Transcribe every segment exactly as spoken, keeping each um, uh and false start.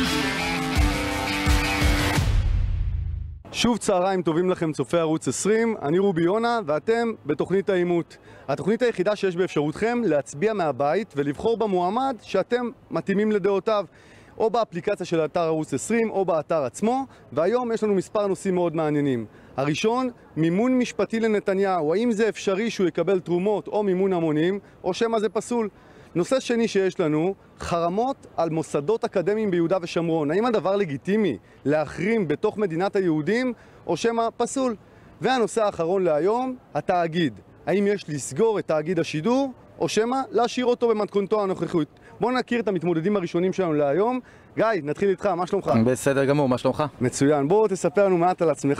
שוב צהריים טובים לכם צופי ערוץ עשרים, אני רובי יונה ואתם בתוכנית העימות. התוכנית היחידה שיש באפשרותכם להצביע מהבית ולבחור במועמד שאתם מתאימים לדעותיו, או באפליקציה של אתר ערוץ עשרים או באתר עצמו, והיום יש לנו מספר נושאים מאוד מעניינים. הראשון, מימון משפטי לנתניהו, האם זה אפשרי שהוא יקבל תרומות או מימון המונים, או שמה זה פסול? נושא שני שיש לנו, חרמות על מוסדות אקדמיים ביהודה ושומרון. האם הדבר לגיטימי להחרים בתוך מדינת היהודים או שמה פסול? והנושא האחרון להיום, התאגיד. האם יש לסגור את תאגיד השידור או שמה להשאיר אותו במתכונתו הנוכחית? בואו נכיר את המתמודדים הראשונים שלנו להיום. גיא, נתחיל איתך, מה שלומך? בסדר גמור, מה שלומך? מצוין, בואו תספר לנו מעט על עצמך.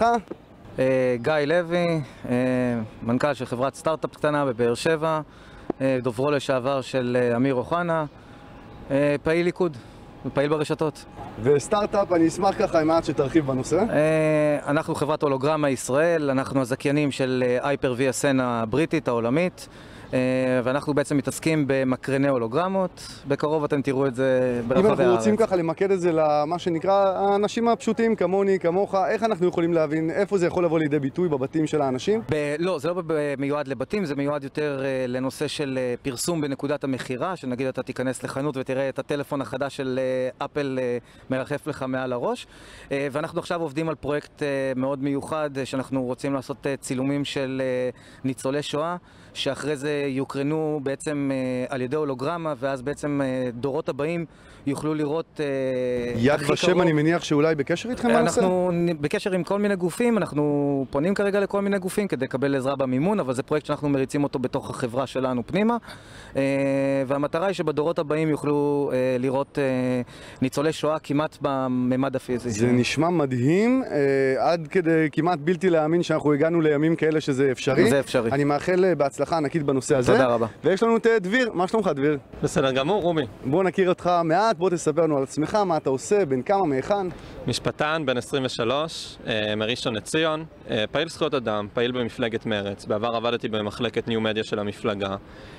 גיא לוי, מנכ"ל של חברת סטארט-אפ קטנה בבאר שבע, דוברו לשעבר של אמיר אוחנה, פעיל ליכוד, פעיל ברשתות. וסטארט-אפ, אני אשמח ככה מעט שתרחיב בנושא. אנחנו חברת הולוגרמה ישראל, אנחנו הזכיינים של הייפר וי אס אן הבריטית, העולמית, ואנחנו בעצם מתעסקים במקרני הולוגרמות. בקרוב אתם תראו את זה ברחבי הארץ. אם אנחנו רוצים ככה למקד את זה למה שנקרא האנשים הפשוטים כמוני, כמוך, איך אנחנו יכולים להבין איפה זה יכול לבוא לידי ביטוי בבתים של האנשים? ב- לא, זה לא מיועד לבתים, זה מיועד יותר uh, לנושא של uh, פרסום בנקודת המחירה, שנגיד אתה תיכנס לחנות ותראה את הטלפון החדש של uh, אפל uh, מרחף לך מעל הראש. Uh, ואנחנו עכשיו עובדים על פרויקט uh, מאוד מיוחד, uh, שאנחנו רוצים לעשות uh, צילומים של uh, ניצולי שואה, שאחרי זה יוקרנו בעצם uh, על ידי הולוגרמה, ואז בעצם uh, דורות הבאים יוכלו לראות uh, יד ושם. אני מניח שאולי בקשר איתכם בנושא? אנחנו בקשר עם כל מיני גופים, אנחנו פונים כרגע לכל מיני גופים כדי לקבל עזרה במימון, אבל זה פרויקט שאנחנו מריצים אותו בתוך החברה שלנו פנימה, uh, והמטרה היא שבדורות הבאים יוכלו uh, לראות uh, ניצולי שואה כמעט בממד הפיזי. זה נשמע מדהים, uh, עד כדי כמעט בלתי להאמין שאנחנו הגענו לימים כאלה שזה אפשרי. זה אפשרי. אני מאחל בהצלחה ענקית בנושא הזה. תודה רבה. ויש לנו את דביר, מה שלומך דביר? בסדר גמור, רובי. בוא נכיר אותך מעט, בוא תספר לנו על עצמך, מה אתה עושה, בין כמה, מהיכן? משפטן, בן עשרים ושלוש, מראשון לציון, פעיל זכויות אדם, פעיל במפלגת מרץ. בעבר עבדתי במחלקת ניו מדיה של המפלגה,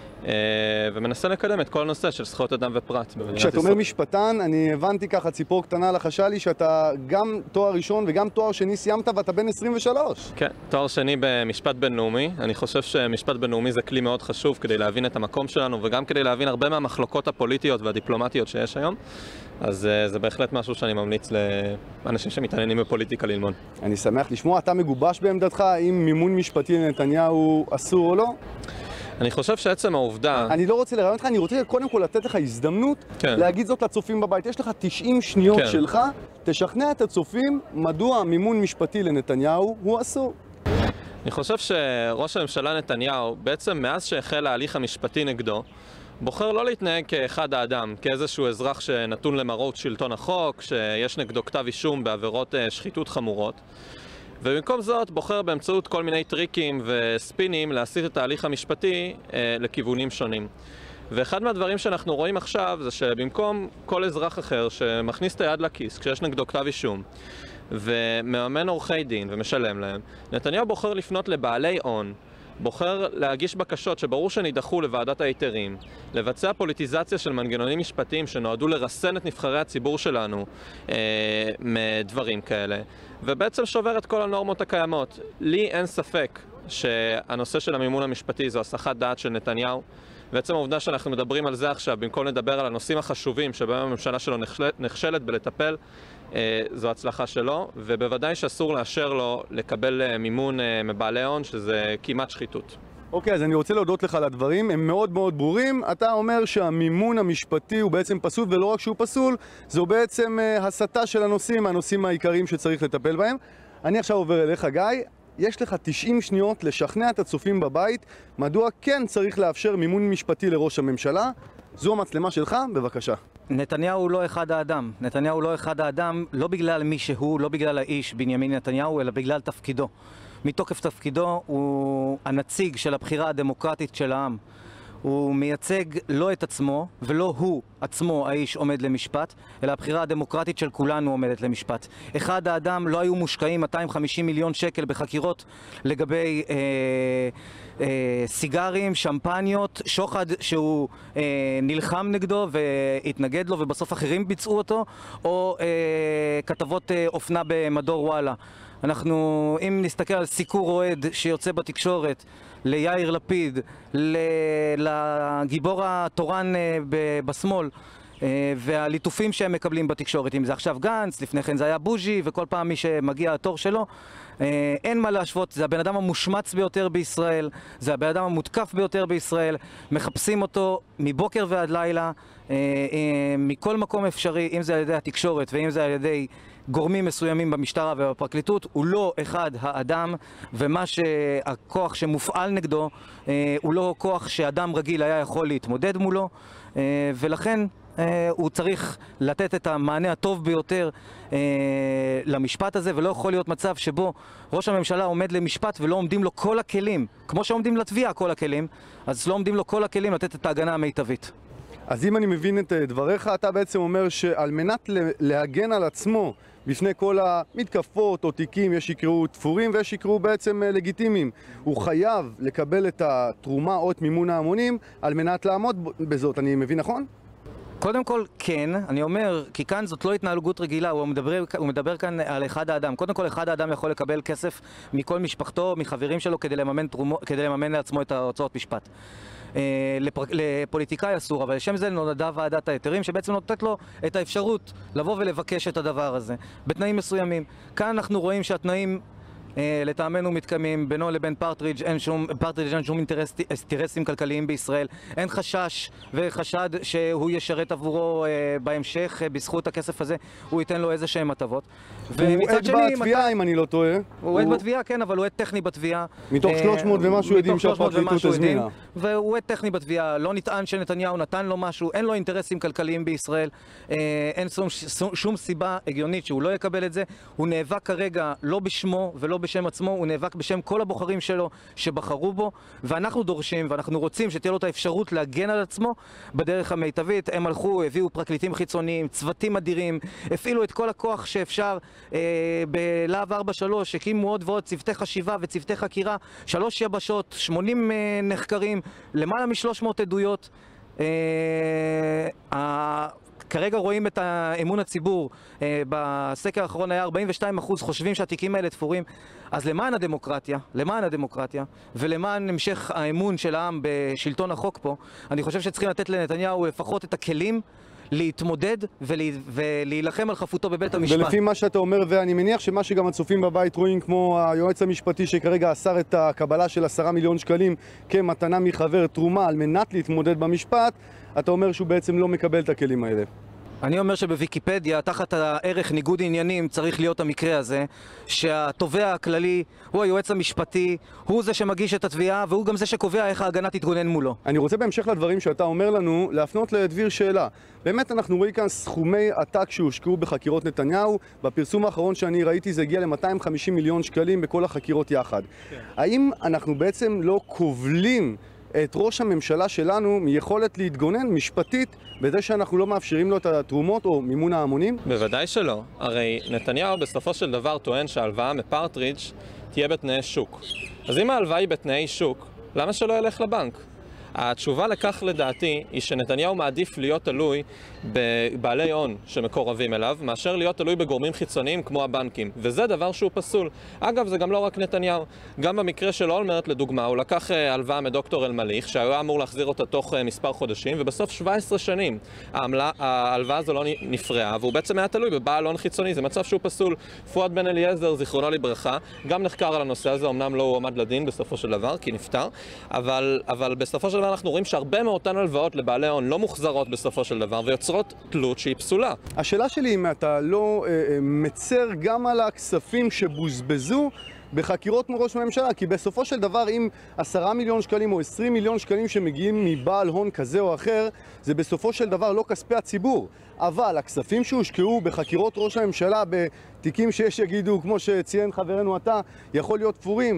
ומנסה לקדם את כל הנושא של זכויות אדם ופרט. כשאתה אומר משפטן, אני הבנתי ככה ציפור קטנה לחשה לי שאתה גם תואר ראשון וגם תואר שני סיימת ואתה בן עשרים ושלוש. כן, תואר שני במשפט בינלאומי. אני חושב שמשפט בינלאומי זה כלי מאוד חשוב כדי להבין את המקום שלנו וגם כדי להבין הרבה מהמחלוקות הפוליטיות והדיפלומטיות שיש היום. אז זה בהחלט משהו שאני ממליץ לאנשים שמתעניינים בפוליטיקה ללמוד. אני שמח לשמוע. אתה מגובש בעמדתך האם מימון משפטי לנתניהו אסור או לא? אני חושב שעצם העובדה... אני לא רוצה לרעיון אותך, אני רוצה קודם כל לתת לך הזדמנות כן. להגיד זאת לצופים בבית. יש לך תשעים שניות כן. שלך, תשכנע את הצופים מדוע מימון משפטי לנתניהו הוא אסור. אני חושב שראש הממשלה נתניהו, בעצם מאז שהחל ההליך המשפטי נגדו, בוחר לא להתנהג כאחד האדם, כאיזשהו אזרח שנתון למרות שלטון החוק, שיש נגדו כתב אישום בעבירות שחיתות חמורות. ובמקום זאת בוחר באמצעות כל מיני טריקים וספינים להסיט את ההליך המשפטי אה, לכיוונים שונים. ואחד מהדברים שאנחנו רואים עכשיו זה שבמקום כל אזרח אחר שמכניס את היד לכיס כשיש נגדו כתב אישום ומאמן עורכי דין ומשלם להם, נתניהו בוחר לפנות לבעלי הון, בוחר להגיש בקשות שברור שנידחו לוועדת ההיתרים, לבצע פוליטיזציה של מנגנונים משפטיים שנועדו לרסן את נבחרי הציבור שלנו אה, מדברים כאלה, ובעצם שובר את כל הנורמות הקיימות. לי אין ספק שהנושא של המימון המשפטי זו הסחת דעת של נתניהו, בעצם העובדה שאנחנו מדברים על זה עכשיו, במקום לדבר על הנושאים החשובים שבהם הממשלה שלו נכשלת בלטפל, זו הצלחה שלו, ובוודאי שאסור לאשר לו לקבל מימון מבעלי הון, שזה כמעט שחיתות. אוקיי, אז אני רוצה להודות לך על הדברים, הם מאוד מאוד ברורים. אתה אומר שהמימון המשפטי הוא בעצם פסול, ולא רק שהוא פסול, זו בעצם הסתה של הנושאים, הנושאים העיקריים שצריך לטפל בהם. אני עכשיו עובר אליך, גיא. יש לך תשעים שניות לשכנע את הצופים בבית מדוע כן צריך לאפשר מימון משפטי לראש הממשלה. זו המצלמה שלך, בבקשה. נתניהו הוא לא אחד האדם. נתניהו הוא לא אחד האדם, לא בגלל מי שהוא, לא בגלל האיש בנימין נתניהו, אלא בגלל תפקידו. מתוקף תפקידו הוא הנציג של הבחירה הדמוקרטית של העם. הוא מייצג לא את עצמו, ולא הוא עצמו האיש עומד למשפט, אלא הבחירה הדמוקרטית של כולנו עומדת למשפט. אחד האדם לא היו מושקעים מאתיים וחמישים מיליון שקל בחקירות לגבי אה, אה, סיגרים, שמפניות, שוחד שהוא אה, נלחם נגדו והתנגד לו ובסוף אחרים ביצעו אותו, או אה, כתבות אה, אופנה במדור וואלה. אנחנו, אם נסתכל על סיקור אוהד שיוצא בתקשורת, ליאיר לפיד, לגיבור התורן בשמאל, והליטופים שהם מקבלים בתקשורת, אם זה עכשיו גנץ, לפני כן זה היה בוז'י, וכל פעם מי שמגיע התור שלו, אין מה להשוות, זה הבן אדם המושמץ ביותר בישראל, זה הבן אדם המותקף ביותר בישראל, מחפשים אותו מבוקר ועד לילה, מכל מקום אפשרי, אם זה על ידי התקשורת ואם זה על ידי גורמים מסוימים במשטרה ובפרקליטות, הוא לא אחד האדם, ומה שהכוח שמופעל נגדו הוא לא כוח שאדם רגיל היה יכול להתמודד מולו, ולכן הוא צריך לתת את המענה הטוב ביותר למשפט הזה, ולא יכול להיות מצב שבו ראש הממשלה עומד למשפט ולא עומדים לו כל הכלים, כמו שעומדים לתביעה כל הכלים, אז לא עומדים לו כל הכלים לתת את ההגנה המיטבית. אז אם אני מבין את דבריך, אתה בעצם אומר שעל מנת להגן על עצמו בפני כל המתקפות או תיקים, יש שיקראו תפורים ויש שיקראו בעצם לגיטימיים. הוא חייב לקבל את התרומה או את מימון ההמונים על מנת לעמוד בזאת, אני מבין נכון? קודם כל, כן, אני אומר, כי כאן זאת לא התנהגות רגילה, הוא מדבר, הוא מדבר כאן על אחד האדם. קודם כל, אחד האדם יכול לקבל כסף מכל משפחתו, מחברים שלו, כדי לממן, תרומו, כדי לממן לעצמו את ההוצאות משפט. לפר... לפוליטיקאי אסור, אבל לשם זה נולדה ועדת ההיתרים, שבעצם נותנת לו את האפשרות לבוא ולבקש את הדבר הזה, בתנאים מסוימים. כאן אנחנו רואים שהתנאים לטעמנו מתקיימים, בינו לבין פרטרידג' אין שום, פרטרידג' אין שום אינטרס, אינטרסים כלכליים בישראל, אין חשש וחשד שהוא ישרת עבורו אה, בהמשך, אה, בזכות הכסף הזה הוא ייתן לו איזה שהם הטבות. הוא עד בתביעה אם אני לא טועה. הוא עד בתביעה, כן, אבל הוא עד טכני בתביעה. מתוך שלוש מאות ומשהו עדים שהפרקליטות הזמינה. והוא עד טכני בתביעה, לא נטען שנתניהו נתן לו משהו, אין לו אינטרסים כלכליים בישראל, אה, אין שום, שום, שום סיבה הגיונית שהוא לא יקבל את זה. הוא נאבק כרגע לא בשמו ולא בשם עצמו, הוא נאבק בשם כל הבוחרים שלו שבחרו בו, ואנחנו דורשים ואנחנו רוצים שתהיה לו את האפשרות להגן על עצמו בדרך המיטבית. הם הלכו, הביאו פרקליטים חיצוניים, צוותים אדירים, הפעילו את כל הכוח שאפשר אה, בלהב ארבע שלוש, הקימו עוד ועוד צוותי חשיבה וצוותי חקירה, שלוש יבשות, שמונים אה, נחקרים, למעלה מ-שלוש מאות עדויות. אה, כרגע רואים את האמון הציבור, בסקר האחרון היה ארבעים ושתיים אחוז חושבים שהתיקים האלה תפורים. אז למען הדמוקרטיה, למען הדמוקרטיה ולמען המשך האמון של העם בשלטון החוק פה, אני חושב שצריכים לתת לנתניהו לפחות את הכלים להתמודד ולהילחם על חפותו בבית המשפט. ולפי מה שאתה אומר, ואני מניח שמה שגם הצופים בבית רואים, כמו היועץ המשפטי שכרגע אסר את הקבלה של עשרה מיליון שקלים כמתנה מחבר תרומה על מנת להתמודד במשפט, אתה אומר שהוא בעצם לא מקבל את הכלים האלה. אני אומר שבוויקיפדיה, תחת הערך ניגוד עניינים, צריך להיות המקרה הזה, שהתובע הכללי הוא היועץ המשפטי, הוא זה שמגיש את התביעה, והוא גם זה שקובע איך ההגנה תתגונן מולו. אני רוצה בהמשך לדברים שאתה אומר לנו, להפנות לדביר שאלה. באמת אנחנו רואים כאן סכומי עתק שהושקעו בחקירות נתניהו. בפרסום האחרון שאני ראיתי זה הגיע ל-מאתיים וחמישים מיליון שקלים בכל החקירות יחד. כן. האם אנחנו בעצם לא כובלים את ראש הממשלה שלנו מיכולת להתגונן משפטית בזה שאנחנו לא מאפשרים לו את התרומות או מימון ההמונים? בוודאי שלא. הרי נתניהו בסופו של דבר טוען שההלוואה מפרטרידג' תהיה בתנאי שוק. אז אם ההלוואה היא בתנאי שוק, למה שלא ילך לבנק? התשובה לכך לדעתי היא שנתניהו מעדיף להיות תלוי בבעלי הון שמקורבים אליו, מאשר להיות תלוי בגורמים חיצוניים כמו הבנקים. וזה דבר שהוא פסול. אגב, זה גם לא רק נתניהו. גם במקרה של אולמרט, לדוגמה, הוא לקח הלוואה מדוקטור אלמליך, שהיה אמור להחזיר אותה תוך מספר חודשים, ובסוף שבע עשרה שנים ההלוואה הזו לא נפרעה, והוא בעצם היה תלוי בבעל הון חיצוני. זה מצב שהוא פסול. פואד בן אליעזר, זיכרונו לברכה, גם נחקר על הנושא הזה, אמנם לא הועמד לדין בסופו של דבר, כי נפטר, אבל, אבל בסופו של דבר אנחנו רואים שהרבה מאותן הלוואות לבעלי הון לא מוחזרות בסופו של דבר ויוצרות תלות שהיא פסולה. השאלה שלי אם אתה לא אה, מצר גם על הכספים שבוזבזו בחקירות מראש הממשלה, כי בסופו של דבר אם עשרה מיליון שקלים או עשרים מיליון שקלים שמגיעים מבעל הון כזה או אחר, זה בסופו של דבר לא כספי הציבור. אבל הכספים שהושקעו בחקירות ראש הממשלה בתיקים שיש יגידו, כמו שציין חברנו אתה, יכול להיות תפורים.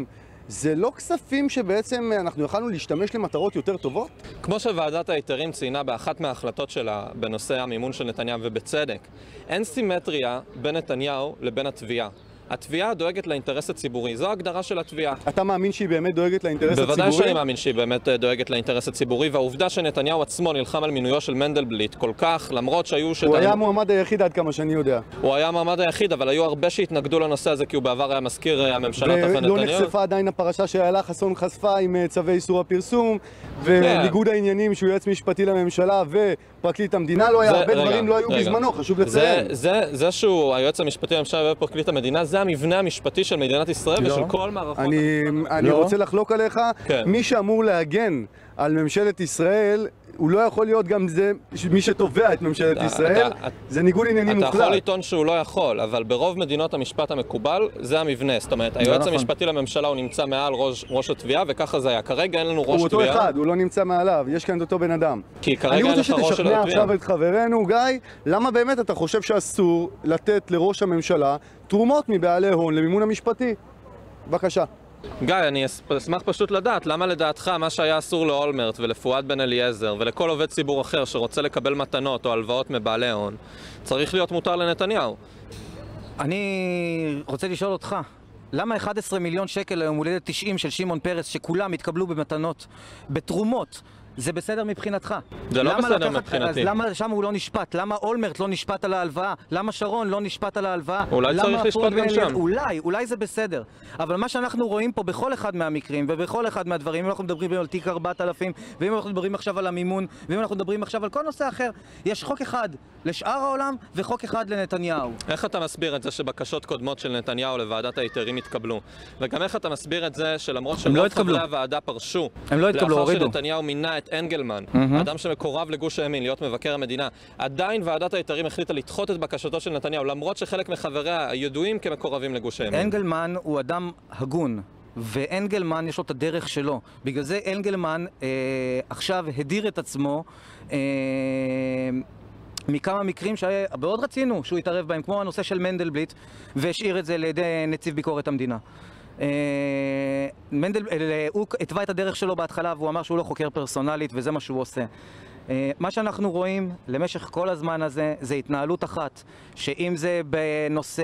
זה לא כספים שבעצם אנחנו יכולנו להשתמש למטרות יותר טובות? כמו שוועדת ההיתרים ציינה באחת מההחלטות שלה בנושא המימון של נתניהו, ובצדק, אין סימטריה בין נתניהו לבין התביעה. התביעה דואגת לאינטרס הציבורי, זו ההגדרה של התביעה. אתה מאמין שהיא באמת דואגת לאינטרס הציבורי? בוודאי שאני מאמין שהיא באמת דואגת לאינטרס הציבורי, והעובדה שנתניהו עצמו נלחם על מינויו של מנדלבליט כל כך, למרות שהיו... הוא היה המועמד היחיד עד כמה שאני יודע. הוא היה המועמד היחיד, אבל היו הרבה שהתנגדו לנושא הזה, כי הוא בעבר היה מזכיר הממשלה תחת נתניהו. ולא נחשפה עדיין הפרשה שאיילה חסון חשפה עם צווי איסור הפרסום, וניגוד העניינים שהוא יועץ משפטי לממשלה ופרקליט המדינה לא היה, הרבה דברים לא היו בזמנו, חשוב לציין. זה שהוא היועץ המשפטי לממשלה ופרקליט המדינה, זה המבנה המשפטי של מדינת ישראל ושל כל מערכות... אני רוצה לחלוק עליך, מי שאמור להגן על ממשלת ישראל, הוא לא יכול להיות גם זה, מי שתובע את ממשלת ישראל, זה ניגוד עניינים מוחלט. אתה יכול לטעון שהוא לא יכול, אבל ברוב מדינות המשפט המקובל, זה המבנה. זאת אומרת, היועץ המשפטי לממשלה הוא נמצא מעל ראש התביעה, וככה זה היה. כרגע אין לנו ראש תביעה. הוא אותו אחד, הוא לא נמצא מעליו, יש כאן את אותו בן אדם. כי כרגע אין לך ראש של התביעה. אני רוצה שתשכנע עכשיו את חברנו, גיא, למה באמת אתה חושב שאסור לתת לראש הממשלה תרומות מבעלי הון למימון המשפטי? בבקשה. גיא, אני אשמח פשוט לדעת, למה לדעתך מה שהיה אסור לאולמרט ולפואד בן אליעזר ולכל עובד ציבור אחר שרוצה לקבל מתנות או הלוואות מבעלי הון, צריך להיות מותר לנתניהו? אני רוצה לשאול אותך, למה אחד עשר מיליון שקל ליום הולדת תשעים של שמעון פרס שכולם התקבלו במתנות, בתרומות, זה בסדר מבחינתך? זה לא בסדר מבחינתי. אז למה שם הוא לא נשפט? למה אולמרט לא נשפט על ההלוואה? למה שרון לא נשפט על ההלוואה? אולי צריך לשפט גם שם. אולי, אולי זה בסדר. אבל מה שאנחנו רואים פה בכל אחד מהמקרים ובכל אחד מהדברים, אם אנחנו מדברים על תיק ארבעת אלפים, ואם אנחנו מדברים עכשיו על המימון, ואם אנחנו מדברים עכשיו על כל נושא אחר, יש חוק אחד לשאר העולם וחוק אחד לנתניהו. איך אתה מסביר את זה שבקשות קודמות של נתניהו לוועדת ההיתרים התקבלו? וגם איך אתה מסביר את זה שלמרות שרוב חברי הוועדה פרשו, הם לא התקבלו, לאחר שנתניהו מינה את אנגלמן, mm-hmm. אדם שמקורב לגוש הימין, להיות מבקר המדינה, עדיין ועדת ההיתרים החליטה לדחות את בקשתו של נתניהו, למרות שחלק מחבריה ידועים כמקורבים לגוש הימין. אנגלמן הוא אדם הגון, ואנגלמן יש לו את הדרך שלו. בגלל זה אנגלמן אה, עכשיו הדיר את עצמו אה, מכמה מקרים שמאוד רצינו שהוא יתערב בהם, כמו הנושא של מנדלבליט, והשאיר את זה לידי נציב ביקורת המדינה. מנדל, הוא התווה את הדרך שלו בהתחלה והוא אמר שהוא לא חוקר פרסונלית וזה מה שהוא עושה. מה שאנחנו רואים למשך כל הזמן הזה זה התנהלות אחת, שאם זה בנושא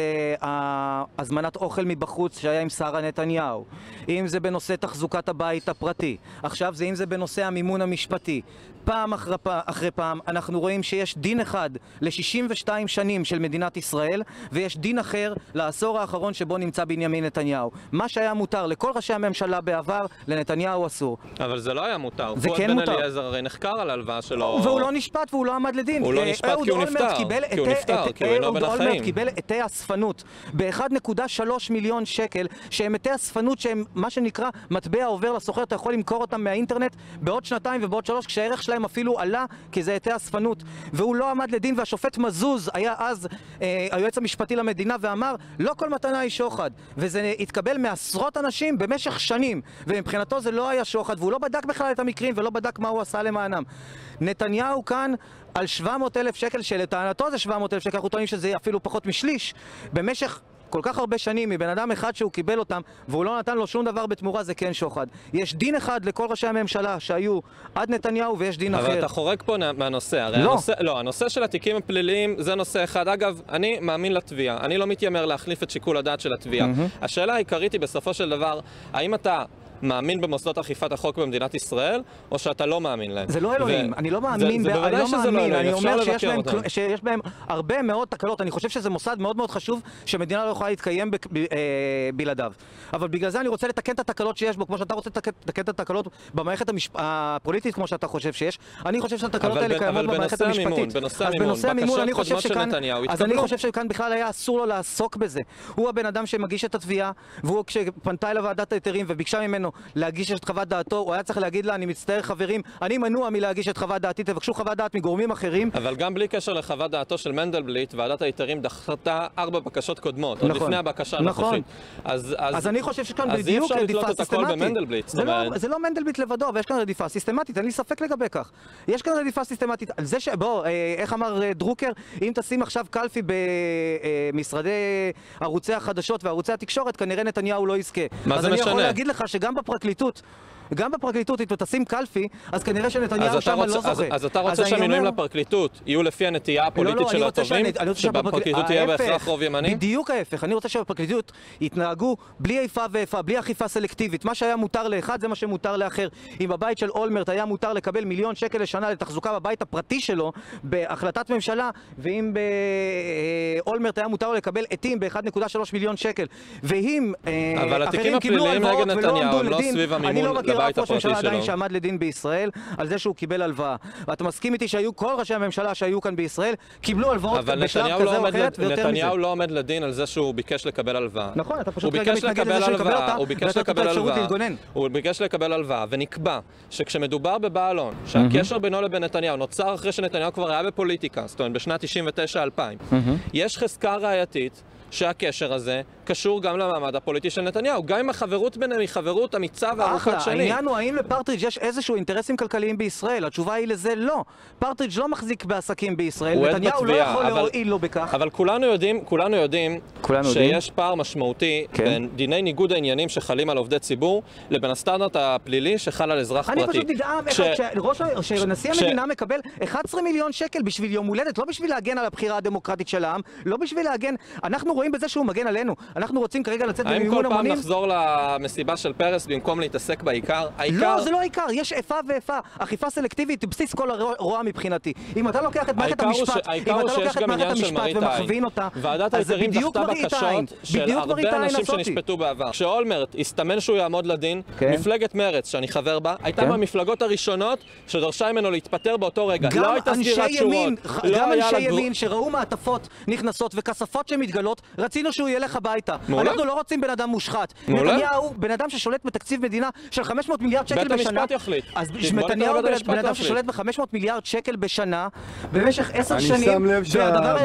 הזמנת אוכל מבחוץ שהיה עם שרה נתניהו, אם זה בנושא תחזוקת הבית הפרטי, עכשיו זה אם זה בנושא המימון המשפטי, פעם אחרי, אחרי פעם אנחנו רואים שיש דין אחד ל-שישים ושתיים שנים של מדינת ישראל ויש דין אחר לעשור האחרון שבו נמצא בנימין נתניהו. מה שהיה מותר לכל ראשי הממשלה בעבר, לנתניהו אסור. אבל זה לא היה מותר. זה כן מותר. פואד בן אליעזר הרי נחקר על ההלוואה שלו. והוא לא נשפט והוא לא עמד לדין. הוא לא נשפט כי הוא נפטר. כי הוא נפטר, כי הוא אינו בין החיים. אהוד קיבל עתי אספנות ב-אחד נקודה שלוש מיליון שקל, שהם עתי אספנות שהם מה שנקרא מטבע עובר לסוחר, אתה יכול למכור אותם מהאינטרנט בעוד שנתיים ובעוד שלוש, כשהערך שלהם אפילו עלה, כי זה עתי אספנות. והוא לא עמד לדין, והשופט מזוז היה אז אה, היועץ המשפטי למדינה ואמר, לא כל מתנה היא שוחד. וזה התקבל מעשרות אנשים במשך שנים, ומבחינתו זה לא היה שוחד, והוא לא בדק בכלל את המקרים ולא בדק מה הוא עשה למענם. נתניהו כאן על שבע מאות אלף שקל, שלטענתו זה שבע מאות אלף שקל, אנחנו טוענים שזה אפילו פחות משליש, במשך כל כך הרבה שנים מבן אדם אחד שהוא קיבל אותם והוא לא נתן לו שום דבר בתמורה, זה כן שוחד. יש דין אחד לכל ראשי הממשלה שהיו עד נתניהו ויש דין אחר. אבל אתה חורג פה מהנושא. הרי לא. הנושא, לא, הנושא של התיקים הפליליים זה נושא אחד. אגב, אני מאמין לתביעה. אני לא מתיימר להחליף את שיקול הדעת של התביעה. Mm-hmm. השאלה העיקרית היא בסופו של דבר, האם אתה מאמין במוסדות אכיפת החוק במדינת ישראל, או שאתה לא מאמין להם? זה לא אלוהים, אני לא מאמין, זה בוודאי שזה לא אלוהים, אני אומר שיש בהם הרבה מאוד תקלות, אני חושב שזה מוסד מאוד מאוד חשוב, שמדינה לא יכולה להתקיים בלעדיו. אבל בגלל זה אני רוצה לתקן את התקלות שיש בו, כמו שאתה רוצה לתקן את התקלות במערכת הפוליטית, כמו שאתה חושב שיש. אני חושב שהתקלות האלה קיימות במערכת המשפטית. בנושא המימון, אני חושב שכאן, אז אני חושב שכאן בכלל היה אסור לו לעסוק בזה. הוא הבן אדם שמגיש את התביעה, והוא כשפנתה אל ועדת ההיתרים וביקשה ממנו להגיש את חוות דעתו, הוא היה צריך להגיד לה, אני מצטער חברים, אני מנוע מלהגיש את חוות דעתי, תבקשו חוות דעת מגורמים אחרים. אבל גם בלי קשר לחוות דעתו של מנדלבליט, ועדת ההיתרים דחתה ארבע בקשות קודמות, עוד לפני הבקשה הנוכחית. אז אני חושב שכאן בדיוק רדיפה סיסטמטית. זה לא מנדלבליט לבדו, אבל יש כאן רדיפה סיסטמטית, אין לי ספק לגבי כך. יש כאן רדיפה סיסטמטית. על זה ש... בוא, איך אמר דרוקר, אם תשים עכשיו קלפי במשרדי ערוצי החדשות וערוצי התקשורת, כנראה נתניהו לא יזכה. מה זה משנה? אז אני יכול להגיד לך שגם בפרקליטות, גם בפרקליטות, אם תשים קלפי, אז כנראה שנתניהו שם לא זוכה. אז אתה רוצה שהמינויים לפרקליטות יהיו לפי הנטייה הפוליטית של הטובים? שבפרקליטות יהיה בהכרח רוב ימני? בדיוק ההפך. אני רוצה שבפרקליטות יתנהגו בלי איפה ואיפה, בלי אכיפה סלקטיבית. מה שהיה מותר לאחד זה מה שמותר לאחר. אם בבית של אולמרט היה מותר לקבל מיליון שקל לשנה לתחזוקה בבית הפרטי שלו בהחלטת ממשלה, ואם באולמרט היה מותר לקבל עתים ב-אחד נקודה שלוש מיליון שקל, ואם אחרים קיבלו הלוואות ולא עמדו לדין, אני לא מכיר אף ראש ממשלה עדיין שעמד לדין בישראל על זה שהוא קיבל הלוואה. ואתה מסכים איתי שהיו כל ראשי הממשלה שהיו כאן בישראל קיבלו הלוואות בשלב כזה או אחרת ויותר מזה. נתניהו לא עומד לדין על זה שהוא ביקש לקבל הלוואה. נכון, אתה פשוט כרגע מתנגד לזה שהוא יקבל אותה ואתה נותן אפשרות להתגונן. הוא ביקש לקבל הלוואה ונקבע שכשמדובר בבעלון, שהקשר בינו לבין נתניהו נוצר אחרי שנתניהו כבר היה בפוליטיקה, זאת אומרת בשנת תשעים ותשע אלפיים. יש חזקה ראייתית שהקשר הזה קשור גם למעמד הפוליטי של נתניהו, גם אם החברות ביניהם היא חברות אמיצה וארוכת שנים. העניין הוא האם לפרטרידג' יש איזשהו אינטרסים כלכליים בישראל. התשובה היא לזה לא. פרטרידג' לא מחזיק בעסקים בישראל, נתניהו לא יכול להועיל לו בכך. אבל כולנו יודעים, כולנו יודעים שיש פער משמעותי בין דיני ניגוד העניינים שחלים על עובדי ציבור לבין הסטנדרט הפלילי שחל על אזרח פרטי. אני פשוט נדהם שנשיא המדינה מקבל אחד עשר מיליון שקל בשביל יום הולדת, לא בשביל להגן על הבחירה הדמוקרטית של העם, לא בשביל להגן. אנחנו רואים בזה שהוא מגן עלינו. אנחנו רוצים כרגע לצאת במימון המונים. האם כל פעם נחזור למסיבה של פרס במקום להתעסק בעיקר? לא, זה לא העיקר. יש איפה ואיפה. אכיפה סלקטיבית היא בסיס כל הרוע מבחינתי. אם אתה לוקח את מערכת המשפט, אם אתה לוקח את מערכת המשפט ומכווין אותה, ועדת ההיתרים דחתה בקשות של הרבה אנשים שנשפטו בעבר. כשאולמרט הסתמן שהוא יעמוד לדין, מפלגת מרץ, שאני חבר בה, הייתה מהמפלגות הראשונות שדרשה ממנו להתפטר באותו רגע. לא הייתה סגירת שורות. גם אנשי ימין שראו מעטפות נכנסות וכספות שמתגלות, רצינו שהוא ילך הביתה. אנחנו לא רוצים בן אדם מושחת. נתניהו, בן אדם ששולט בתקציב מדינה של חמש מאות מיליארד שקל בשנה. בית המשפט יחליט. אז נתניהו בן אדם ששולט ב-חמש מאות מיליארד שקל בשנה במשך עשר שנים. אני שם לב שהדבר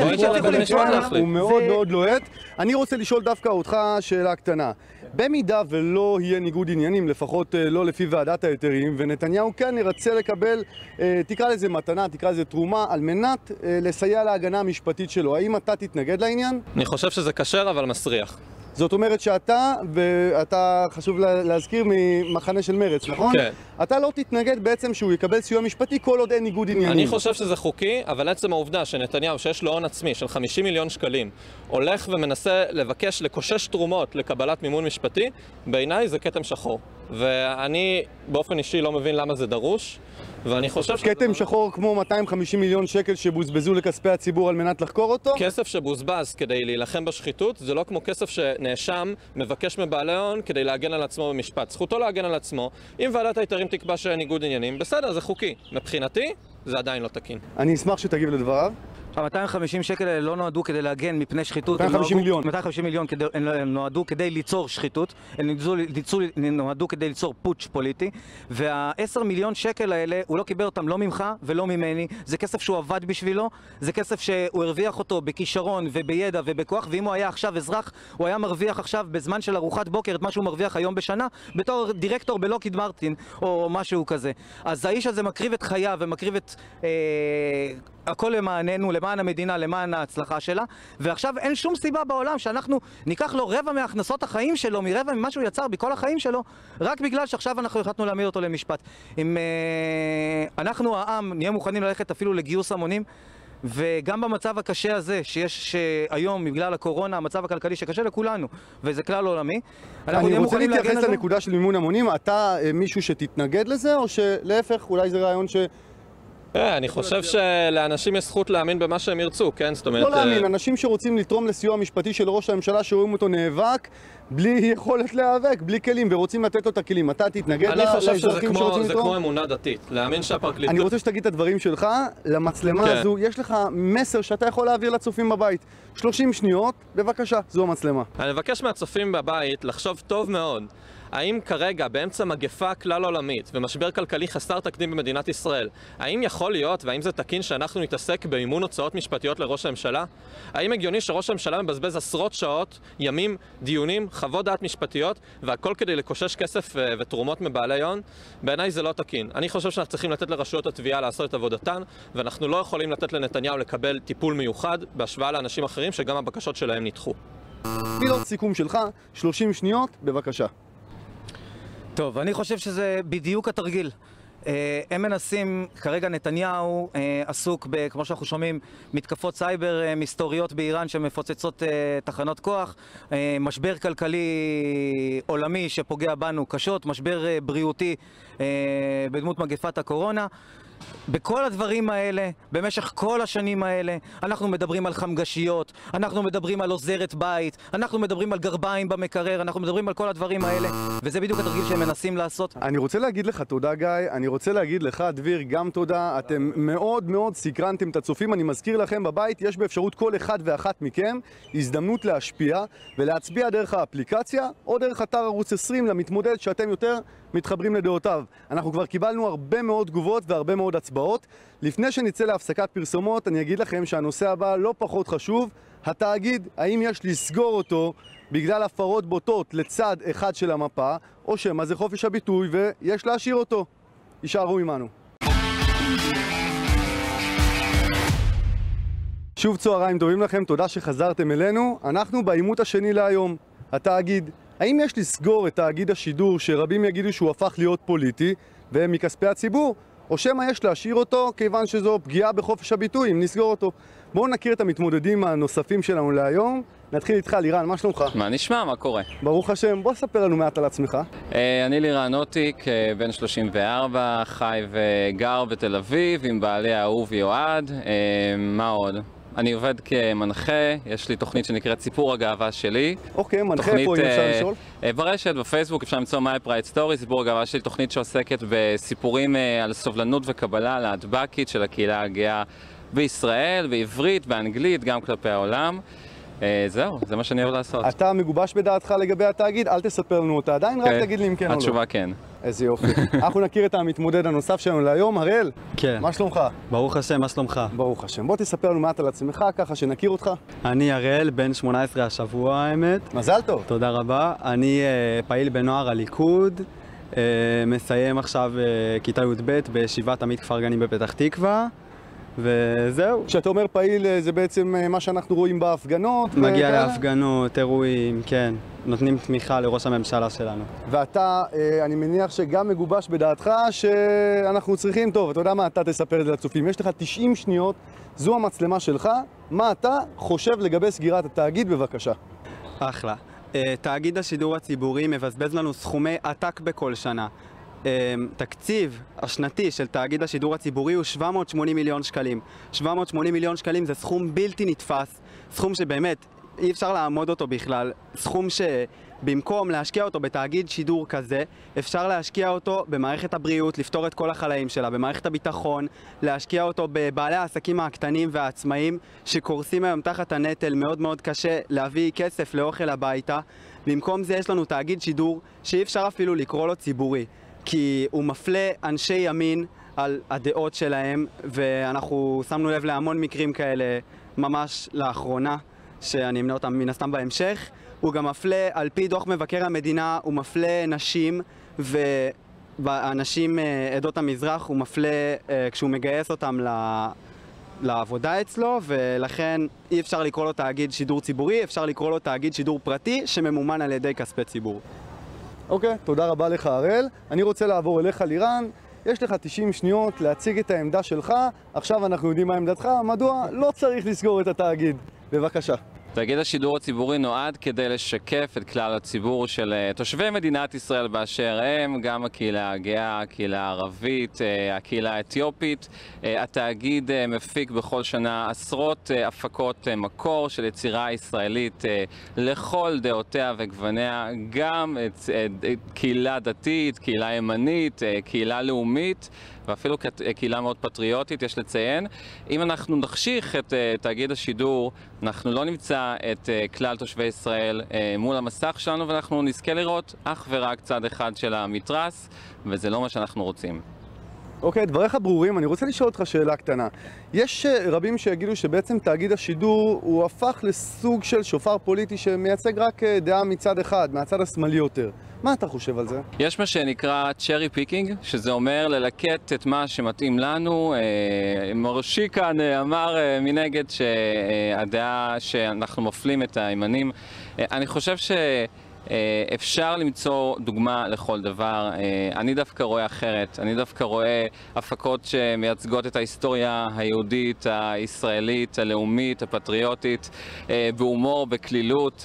הוא מאוד מאוד לוהט. אני רוצה לשאול דווקא אותך שאלה קטנה. במידה ולא יהיה ניגוד עניינים, לפחות לא לפי ועדת ההיתרים, ונתניהו כן ירצה לקבל, תקרא לזה מתנה, תקרא לזה תרומה, על מנת לסייע להגנה המשפטית שלו. האם אתה תתנגד לעניין? אני חושב שזה כשר אבל מסריח. זאת אומרת שאתה, ואתה חשוב להזכיר ממחנה של מרץ, נכון? כן. אתה לא תתנגד בעצם שהוא יקבל סיוע משפטי כל עוד אין ניגוד עניינים. אני חושב שזה חוקי, אבל עצם העובדה שנתניהו, שיש לו הון עצמי של חמישים מיליון שקלים, הולך ומנסה לבקש, לקושש תרומות לקבלת מימון משפטי, בעיניי זה כתם שחור. ואני באופן אישי לא מבין למה זה דרוש. ואני חושב שזה... כתם שחור כמו מאתיים וחמישים מיליון שקל שבוזבזו לכספי הציבור על מנת לחקור אותו? כסף שבוזבז כדי להילחם בשחיתות זה לא כמו כסף שנאשם מבקש מבעלי הון כדי להגן על עצמו במשפט. זכותו להגן על עצמו. אם ועדת ההיתרים תקבע שאין ניגוד עניינים, בסדר, זה חוקי. מבחינתי, זה עדיין לא תקין. אני אשמח שתגיב לדבריו. ה-מאתיים וחמישים שקל האלה לא נועדו כדי להגן מפני שחיתות. מאתיים וחמישים מיליון. מאתיים וחמישים מיליון הם נועדו כדי ליצור שחיתות, הם נועדו כדי ליצור פוטש פוליטי, וה-עשרה מיליון שקל האלה, הוא לא קיבל אותם לא ממך ולא ממני, זה כסף שהוא עבד בשבילו, זה כסף שהוא הרוויח אותו בכישרון ובידע ובכוח, ואם הוא היה עכשיו אזרח, הוא היה מרוויח עכשיו בזמן של ארוחת בוקר את מה שהוא מרוויח היום בשנה, בתור דירקטור בלוקהיד מרטין או משהו כזה. אז האיש הזה מקריב את חייו ומקריב את... אה, הכל למעננו, למען המדינה, למען ההצלחה שלה, ועכשיו אין שום סיבה בעולם שאנחנו ניקח לו רבע מהכנסות החיים שלו, מרבע ממה שהוא יצר בכל החיים שלו, רק בגלל שעכשיו אנחנו החלטנו להעמיד אותו למשפט. אם אה, אנחנו העם נהיה מוכנים ללכת אפילו לגיוס המונים, וגם במצב הקשה הזה שיש היום בגלל הקורונה, המצב הכלכלי שקשה לכולנו, וזה כלל עולמי, אני רוצה להתייחס לנקודה של מימון המונים. אתה מישהו שתתנגד לזה, או שלהפך, אולי זה רעיון ש... אני חושב שלאנשים יש זכות להאמין במה שהם ירצו, כן? זאת אומרת... לא להאמין, אנשים שרוצים לתרום לסיוע המשפטי של ראש הממשלה, שרואים אותו נאבק, בלי יכולת להיאבק, בלי כלים, ורוצים לתת לו את הכלים. אתה תתנגד לאזרחים שרוצים לתרום? אני חושב שזה כמו אמונה דתית, להאמין שהפרקליטות... אני רוצה שתגיד את הדברים שלך למצלמה הזו. יש לך מסר שאתה יכול להעביר לצופים בבית, שלושים שניות, בבקשה, זו המצלמה. אני מבקש מהצופים בבית לחשוב טוב מאוד. האם כרגע, באמצע מגפה כלל עולמית ומשבר כלכלי חסר תקדים במדינת ישראל, האם יכול להיות והאם זה תקין שאנחנו נתעסק במימון הוצאות משפטיות לראש הממשלה? האם הגיוני שראש הממשלה מבזבז עשרות שעות, ימים, דיונים, חוות דעת משפטיות, והכל כדי לקושש כסף ותרומות מבעלי הון? בעיניי זה לא תקין. אני חושב שאנחנו צריכים לתת לרשויות התביעה לעשות את עבודתן, ואנחנו לא יכולים לתת לנתניהו לקבל טיפול מיוחד בהשוואה לאנשים אחרים שגם הבקשות שלהם נדחו. מילות סיכום שלך, שלושים שניות, בבקשה. טוב, אני חושב שזה בדיוק התרגיל. הם מנסים, כרגע נתניהו עסוק, כמו שאנחנו שומעים, מתקפות סייבר מסתוריות באיראן שמפוצצות תחנות כוח, משבר כלכלי עולמי שפוגע בנו קשות, משבר בריאותי בדמות מגפת הקורונה. בכל הדברים האלה, במשך כל השנים האלה, אנחנו מדברים על חמגשיות, אנחנו מדברים על עוזרת בית, אנחנו מדברים על גרביים במקרר, אנחנו מדברים על כל הדברים האלה, וזה בדיוק התרגיל שהם מנסים לעשות. אני רוצה להגיד לך תודה גיא, אני רוצה להגיד לך דביר גם תודה, אתם מאוד מאוד סקרנתם את הצופים, אני מזכיר לכם בבית, יש באפשרות כל אחד ואחת מכם הזדמנות להשפיע ולהצביע דרך האפליקציה או דרך אתר ערוץ עשרים למתמודד שאתם יותר מתחברים לדעותיו. אנחנו כבר קיבלנו הרבה מאוד תגובות והרבה מאוד הצבעות. לפני שנצא להפסקת פרסומות, אני אגיד לכם שהנושא הבא לא פחות חשוב, התאגיד, האם יש לסגור אותו בגלל הפרות בוטות לצד אחד של המפה, או שמה זה חופש הביטוי ויש להשאיר אותו. יישארו עמנו. שוב צהריים טובים לכם, תודה שחזרתם אלינו. אנחנו בעימות השני להיום, התאגיד. האם יש לסגור את תאגיד השידור שרבים יגידו שהוא הפך להיות פוליטי ומכספי הציבור, או שמא יש להשאיר אותו כיוון שזו פגיעה בחופש הביטוי אם נסגור אותו? בואו נכיר את המתמודדים הנוספים שלנו להיום. נתחיל איתך, לירן, מה שלומך? מה נשמע? מה קורה? ברוך השם, בוא ספר לנו מעט על עצמך. אני לירן אוטיק, בן שלושים וארבע, חי וגר בתל אביב עם בעלי האהוב ויועד. מה עוד? אני עובד כמנחה, יש לי תוכנית שנקראת סיפור הגאווה שלי. אוקיי, מנחה פה אם אפשר לשאול? ברשת, בפייסבוק, אפשר למצוא My Pride Story, סיפור הגאווה שלי, תוכנית שעוסקת בסיפורים על סובלנות וקבלה להטב"קית של הקהילה הגאה בישראל, בעברית, באנגלית, גם כלפי העולם. זהו, זה מה שאני אוהב לעשות. אתה מגובש בדעתך לגבי התאגיד? אל תספר לנו אותה עדיין, רק תגיד לי אם כן או לא. התשובה כן. איזה יופי. אנחנו נכיר את המתמודד הנוסף שלנו להיום, הראל. כן. מה שלומך? ברוך השם, מה שלומך? ברוך השם. בוא תספר לנו מעט על עצמך, ככה שנכיר אותך. אני הראל, בן שמונה עשרה השבוע האמת. מזל טוב. תודה רבה. אני uh, פעיל בנוער הליכוד, uh, מסיים עכשיו uh, כיתה י"ב בישיבת עמית כפר גנים בפתח תקווה. וזהו. כשאתה אומר פעיל זה בעצם מה שאנחנו רואים בהפגנות? מגיע וכאלה? להפגנות, אירועים, כן. נותנים תמיכה לראש הממשלה שלנו. ואתה, אני מניח שגם מגובש בדעתך שאנחנו צריכים, טוב, אתה יודע מה, אתה תספר את זה לצופים. יש לך תשעים שניות, זו המצלמה שלך. מה אתה חושב לגבי סגירת התאגיד, בבקשה? אחלה. תאגיד השידור הציבורי מבזבז לנו סכומי עתק בכל שנה. תקציב השנתי של תאגיד השידור הציבורי הוא שבע מאות ושמונים מיליון שקלים. שבע מאות ושמונים מיליון שקלים זה סכום בלתי נתפס, סכום שבאמת אי אפשר לעמוד אותו בכלל, סכום שבמקום להשקיע אותו בתאגיד שידור כזה, אפשר להשקיע אותו במערכת הבריאות, לפתור את כל החלאים שלה, במערכת הביטחון, להשקיע אותו בבעלי העסקים הקטנים והעצמאים שקורסים היום תחת הנטל, מאוד מאוד קשה להביא כסף לאוכל הביתה. במקום זה יש לנו תאגיד שידור שאי אפשר אפילו לקרוא לו ציבורי, כי הוא מפלה אנשי ימין על הדעות שלהם, ואנחנו שמנו לב להמון מקרים כאלה ממש לאחרונה, שאני אמנה אותם מן הסתם בהמשך. הוא גם מפלה, על פי דוח מבקר המדינה, הוא מפלה נשים, ואנשים עדות המזרח הוא מפלה כשהוא מגייס אותם לעבודה אצלו, ולכן אי אפשר לקרוא לו תאגיד שידור ציבורי, אפשר לקרוא לו תאגיד שידור פרטי שממומן על ידי כספי ציבור. אוקיי, תודה רבה לך הראל. אני רוצה לעבור אליך לירן. יש לך תשעים שניות להציג את העמדה שלך. עכשיו אנחנו יודעים מה עמדתך, מדוע לא צריך לסגור את התאגיד. בבקשה. תאגיד השידור הציבורי נועד כדי לשקף את כלל הציבור של תושבי מדינת ישראל באשר הם, גם הקהילה הגאה, הקהילה הערבית, הקהילה האתיופית. התאגיד מפיק בכל שנה עשרות הפקות מקור של יצירה ישראלית לכל דעותיה וגווניה, גם קהילה דתית, קהילה ימנית, קהילה לאומית, ואפילו כקהילה מאוד פטריוטית, יש לציין. אם אנחנו נחשיך את תאגיד השידור, אנחנו לא נמצא את כלל תושבי ישראל מול המסך שלנו, ואנחנו נזכה לראות אך ורק צד אחד של המתרס, וזה לא מה שאנחנו רוצים. אוקיי, דבריך ברורים. אני רוצה לשאול אותך שאלה קטנה. יש רבים שיגידו שבעצם תאגיד השידור הוא הפך לסוג של שופר פוליטי שמייצג רק דעה מצד אחד, מהצד השמאלי יותר. מה אתה חושב על זה? יש מה שנקרא צ'רי פיקינג, שזה אומר ללקט את מה שמתאים לנו. מורשי כאן אמר מנגד שהדעה שאנחנו מפלים את הימנים. אני חושב ש... אפשר למצוא דוגמה לכל דבר. אני דווקא רואה אחרת. אני דווקא רואה הפקות שמייצגות את ההיסטוריה היהודית, הישראלית, הלאומית, הפטריוטית, בהומור, בכלילות.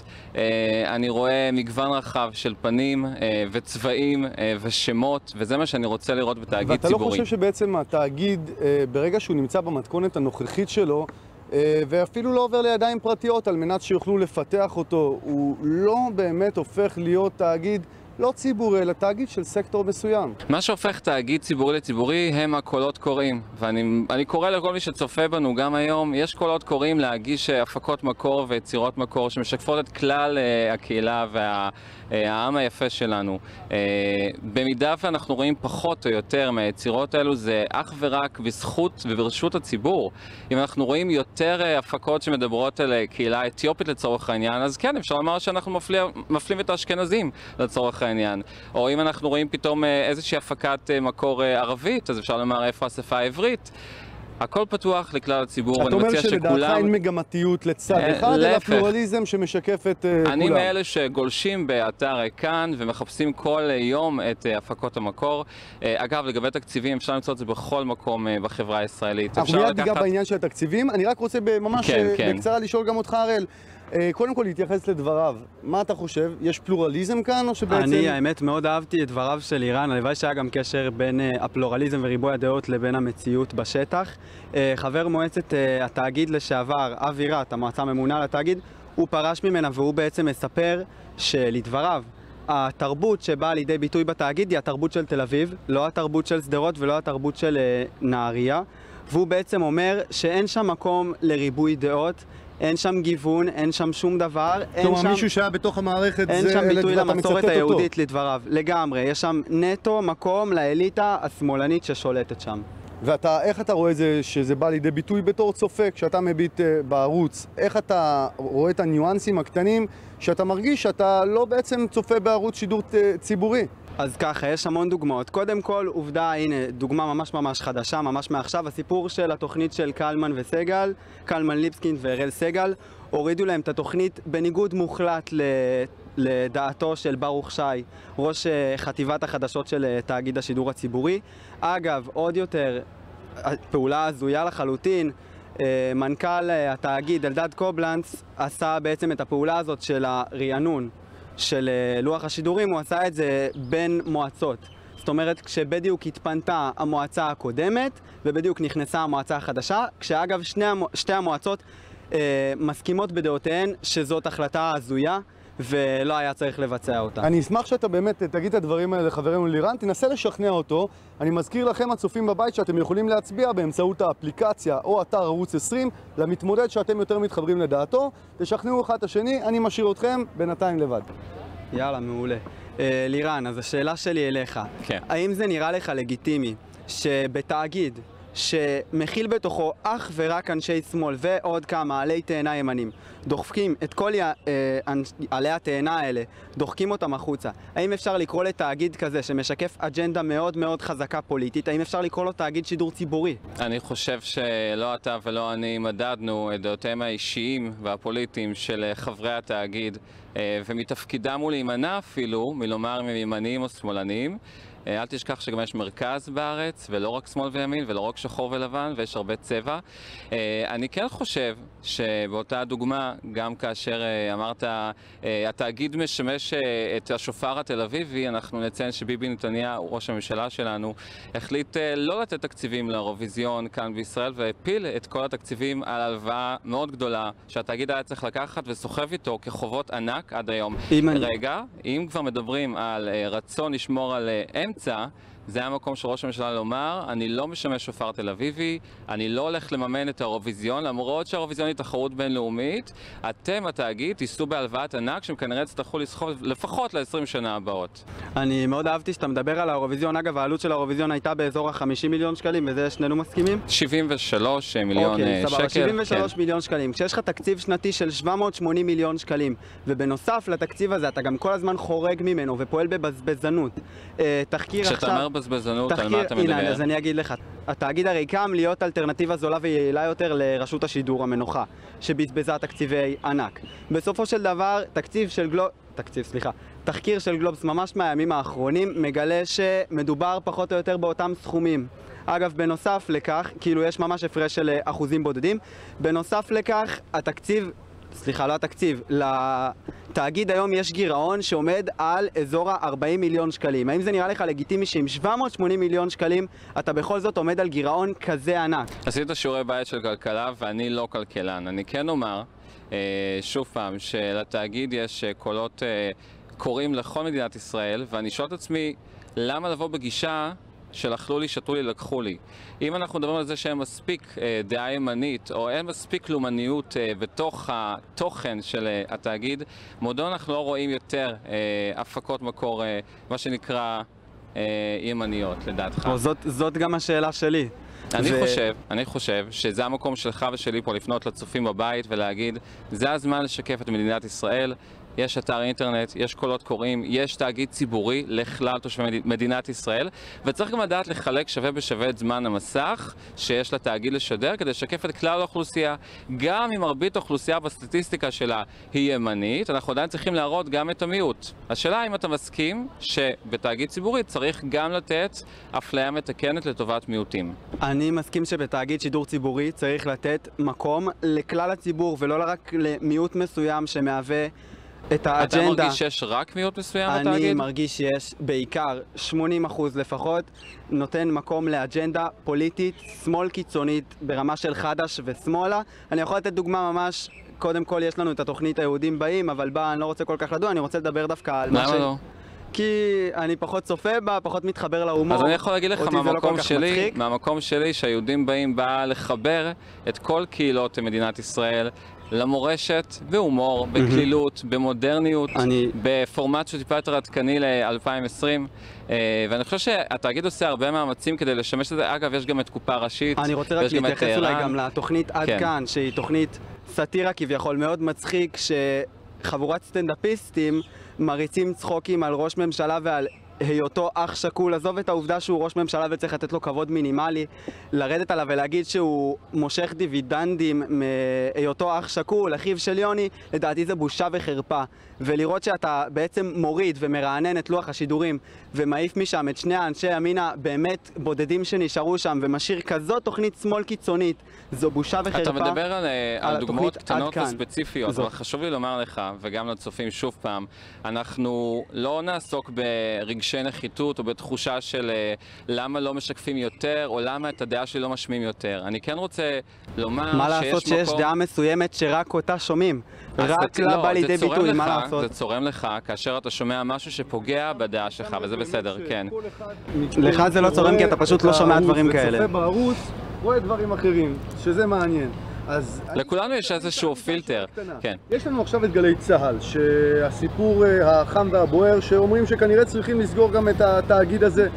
אני רואה מגוון רחב של פנים וצבעים ושמות, וזה מה שאני רוצה לראות בתאגיד ציבורי. ואתה לא חושב שבעצם התאגיד, ברגע שהוא נמצא במתכונת הנוכחית שלו, ואפילו לא עובר לידיים פרטיות על מנת שיוכלו לפתח אותו, הוא לא באמת הופך להיות תאגיד לא ציבורי, אלא תאגיד של סקטור מסוים? מה שהופך תאגיד ציבורי לציבורי הם הקולות קוראים, ואני אני קורא לכל מי שצופה בנו גם היום, יש קולות קוראים להגיש הפקות מקור ויצירות מקור שמשקפות את כלל uh, הקהילה והעם היפה שלנו. Uh, במידה ואנחנו רואים פחות או יותר מהיצירות האלו, זה אך ורק בזכות וברשות הציבור. אם אנחנו רואים יותר uh, הפקות שמדברות על קהילה אתיופית לצורך העניין, אז כן, אפשר לומר שאנחנו מפלים, מפלים את האשכנזים לצורך העניין. או אם אנחנו רואים פתאום איזושהי הפקת מקור ערבית, אז אפשר לומר איפה השפה העברית. הכל פתוח לכלל הציבור, ואני מציע שכולם... אתה אומר שלדעתך אין מגמתיות לצד אחד, אלא פלורליזם שמשקף את כולם. אני מאלה שגולשים באתר כאן ומחפשים כל יום את הפקות המקור. אגב, לגבי תקציבים, אפשר למצוא את זה בכל מקום בחברה הישראלית. אנחנו מיד ניגע בעניין של התקציבים. אני רק רוצה ממש בקצרה לשאול גם אותך, הראל. קודם כל להתייחס לדבריו, מה אתה חושב? יש פלורליזם כאן או שבעצם... אני האמת מאוד אהבתי את דבריו של לירן, הלוואי שהיה גם קשר בין הפלורליזם וריבוי הדעות לבין המציאות בשטח. חבר מועצת התאגיד לשעבר, אבי רט, המועצה הממונה על התאגיד, הוא פרש ממנה והוא בעצם מספר שלדבריו, התרבות שבאה לידי ביטוי בתאגיד היא התרבות של תל אביב, לא התרבות של שדרות ולא התרבות של נהריה, והוא בעצם אומר שאין שם מקום לריבוי דעות, אין שם גיוון, אין שם שום דבר. כלומר, שם... מישהו שהיה בתוך המערכת, אין זה שם ביטוי אתה למסורת היהודית לדבריו. לגמרי, יש שם נטו מקום לאליטה השמאלנית ששולטת שם. ואתה, איך אתה רואה את זה, שזה בא לידי ביטוי בתור צופה, כשאתה מביט uh, בערוץ? איך אתה רואה את הניואנסים הקטנים, שאתה מרגיש שאתה לא בעצם צופה בערוץ שידור ציבורי? אז ככה, יש המון דוגמאות. קודם כל, עובדה, הנה, דוגמה ממש ממש חדשה, ממש מעכשיו, הסיפור של התוכנית של קלמן וסגל, קלמן ליבסקינד והראל סגל, הורידו להם את התוכנית בניגוד מוחלט לדעתו של ברוך שי, ראש חטיבת החדשות של תאגיד השידור הציבורי. אגב, עוד יותר, פעולה הזויה לחלוטין, מנכ"ל התאגיד, אלדד קובלנץ, עשה בעצם את הפעולה הזאת של הרענון של לוח השידורים, הוא עשה את זה בין מועצות. זאת אומרת, כשבדיוק התפנתה המועצה הקודמת, ובדיוק נכנסה המועצה החדשה, כשאגב שני, שתי המועצות אה, מסכימות בדעותיהן שזאת החלטה הזויה, ולא היה צריך לבצע אותה. אני אשמח שאתה באמת תגיד את הדברים האלה לחברנו לירן, תנסה לשכנע אותו. אני מזכיר לכם, הצופים בבית, שאתם יכולים להצביע באמצעות האפליקציה או אתר ערוץ עשרים, למתמודד שאתם יותר מתחברים לדעתו. תשכנעו אחד את השני, אני משאיר אתכם בינתיים לבד. יאללה, מעולה. אה, לירן, אז השאלה שלי אליך. כן. האם זה נראה לך לגיטימי שבתאגיד שמכיל בתוכו אך ורק אנשי שמאל ועוד כמה עלי תאנה ימנים, דוחקים את כל י... עלי התאנה האלה, דוחקים אותם החוצה. האם אפשר לקרוא לתאגיד כזה שמשקף אג'נדה מאוד מאוד חזקה פוליטית, האם אפשר לקרוא לו תאגיד שידור ציבורי? אני חושב שלא אתה ולא אני מדדנו את דעותיהם האישיים והפוליטיים של חברי התאגיד, ומתפקידם הוא להימנע אפילו מלומר אם הם ימניים או שמאלניים. אל תשכח שגם יש מרכז בארץ, ולא רק שמאל וימין, ולא רק שחור ולבן, ויש הרבה צבע. אני כן חושב שבאותה דוגמה, גם כאשר אמרת, התאגיד משמש את השופר התל אביבי, אנחנו נציין שביבי נתניהו, ראש הממשלה שלנו, החליט לא לתת תקציבים לאירוויזיון כאן בישראל, והפיל את כל התקציבים על הלוואה מאוד גדולה, שהתאגיד היה צריך לקחת וסוחב איתו כחובות ענק עד היום. רגע, אם כבר מדברים על רצון לשמור על אמצע, זה המקום של ראש הממשלה לומר, אני לא משמש שופר תל אביבי, אני לא הולך לממן את האירוויזיון, למרות שהאירוויזיון היא תחרות בינלאומית, אתם, התאגיד, תיסעו בהלוואת ענק, שהם כנראה יצטרכו לסחוב לפחות ל-עשרים שנה הבאות. אני מאוד אהבתי שאתה מדבר על האירוויזיון. אגב, העלות של האירוויזיון הייתה באזור ה-חמישים מיליון שקלים, וזה שנינו מסכימים? שבעים ושלושה מיליון אוקיי, שקל. סבבה, שבעים ושלושה כן. מיליון שקלים. כשיש לך תקציב שנתי של שבע מאות ושמונים מיליון שקלים, ובנוסף לתקציב הזה אתה גם כל הזמן חורג ממנו ופועל בבזבזנות. אה, תחקיר עכשיו... כשאתה אומר בזבזנות, על תחקיר, מה אתה הנה, מדבר? אז אני אגיד לך. התאגיד הרי קם להיות אלטרנטיבה זולה ויעילה יותר לרשות השידור המנוחה, שבזבזה תקציבי ענק. בסופו של דבר, תקציב של גלוב... תקציב, סליחה. תחקיר של גלובס ממש מהימים האחרונים מגלה שמדובר פחות או יותר באותם סכומים. אגב, בנוסף לכך, כאילו יש ממש הפרש של אחוזים בודדים, בנוסף לכך, התקציב, סליחה, לא התקציב, לתאגיד היום יש גירעון שעומד על אזור ה-ארבעים מיליון שקלים. האם זה נראה לך לגיטימי שעם שבע מאות ושמונים מיליון שקלים אתה בכל זאת עומד על גירעון כזה ענק? עשית שיעורי בית של כלכלה ואני לא כלכלן. אני כן אומר, אה, שוב פעם, שלתאגיד יש קולות אה, קוראים לכל מדינת ישראל, ואני שואל את עצמי, למה לבוא בגישה של אכלו לי, שתו לי, לקחו לי? אם אנחנו מדברים על זה שאין מספיק אה, דעה ימנית, או אין מספיק לאומניות אה, בתוך התוכן של אה, התאגיד, מודו אנחנו לא רואים יותר אה, הפקות מקור, אה, מה שנקרא אה, ימניות, לדעתך. זאת, זאת גם השאלה שלי. אני ו... חושב, אני חושב שזה המקום שלך ושלי פה לפנות לצופים בבית ולהגיד, זה הזמן לשקף את מדינת ישראל. יש אתר אינטרנט, יש קולות קוראים, יש תאגיד ציבורי לכלל תושבי מדינת ישראל, וצריך גם לדעת לחלק שווה בשווה את זמן המסך שיש לתאגיד לשדר כדי לשקף את כלל האוכלוסייה. גם אם מרבית האוכלוסייה בסטטיסטיקה שלה היא ימנית, אנחנו עדיין צריכים להראות גם את המיעוט. השאלה אם אתה מסכים שבתאגיד ציבורי צריך גם לתת אפליה מתקנת לטובת מיעוטים. אני מסכים שבתאגיד שידור ציבורי צריך לתת מקום לכלל הציבור ולא רק למיעוט מסוים שמהווה את האג'נדה. אתה מרגיש שיש רק מיעוט מסוים בתאגיד? אני מרגיש שיש בעיקר שמונים אחוז לפחות נותן מקום לאג'נדה פוליטית שמאל קיצונית ברמה של חדש ושמאלה. אני יכול לתת דוגמה ממש, קודם כל יש לנו את התוכנית היהודים באים, אבל בה אני לא רוצה כל כך לדון, אני רוצה לדבר דווקא על מה ש... למה לא? כי אני פחות צופה בה, פחות מתחבר להומור. אז אני יכול להגיד לך אותי זה לא מהמקום כל כך שלי, מצחיק. מהמקום שלי שהיהודים באים בא לחבר את כל קהילות מדינת ישראל למורשת, בהומור, בקלילות, במודרניות, אני- בפורמט שטיפה יותר עדכני ל-אלפיים ועשרים, אה, ואני חושב שהתאגיד עושה הרבה מאמצים כדי לשמש את זה. אגב, יש גם את קופה ראשית, אני רוצה רק ויש גם את להתייחס אולי טהרן. גם לתוכנית עד כן. כאן, שהיא תוכנית סאטירה כביכול מאוד מצחיק, שחבורת סטנדאפיסטים מריצים צחוקים על ראש ממשלה ועל היותו אח שקול. עזוב את העובדה שהוא ראש ממשלה וצריך לתת לו כבוד מינימלי, לרדת עליו ולהגיד שהוא מושך דיבידנדים מהיותו אח שקול, אחיו של יוני, לדעתי זה בושה וחרפה. ולראות שאתה בעצם מוריד ומרענן את לוח השידורים ומעיף משם את שני האנשי ימין הבאמת בודדים שנשארו שם ומשאיר כזאת תוכנית שמאל קיצונית, זו בושה וחרפה. אתה מדבר על, על, על דוגמאות התוכנית עד קטנות כאן. וספציפיות, זאת. אבל חשוב לי לומר לך, וגם לצופים שוב פעם, אנחנו לא נעסוק ברגשי נחיתות או בתחושה של uh, למה לא משקפים יותר, או למה את הדעה שלי לא משמיעים יותר. אני כן רוצה לומר מה שיש לעשות שיש מקום... דעה מסוימת שרק אותה שומעים, אז רק זה- לה לא, בא זה לידי צורם ביטוי, לך, מה לעשות? זה צורם לך כאשר אתה שומע משהו שפוגע בדעה שלך, וזה בסדר, כן. לך זה לא צורם כי אתה פשוט לא שומע דברים כאלה. וצופה בערוץ, רואה דברים אחרים, שזה מעניין. אז לכולנו יש איזשהו פילטר, כן. יש לנו עכשיו את גלי צהל, שהסיפור אה, החם והבוער, שאומרים שכנראה צריכים לסגור גם את התאגיד הזה.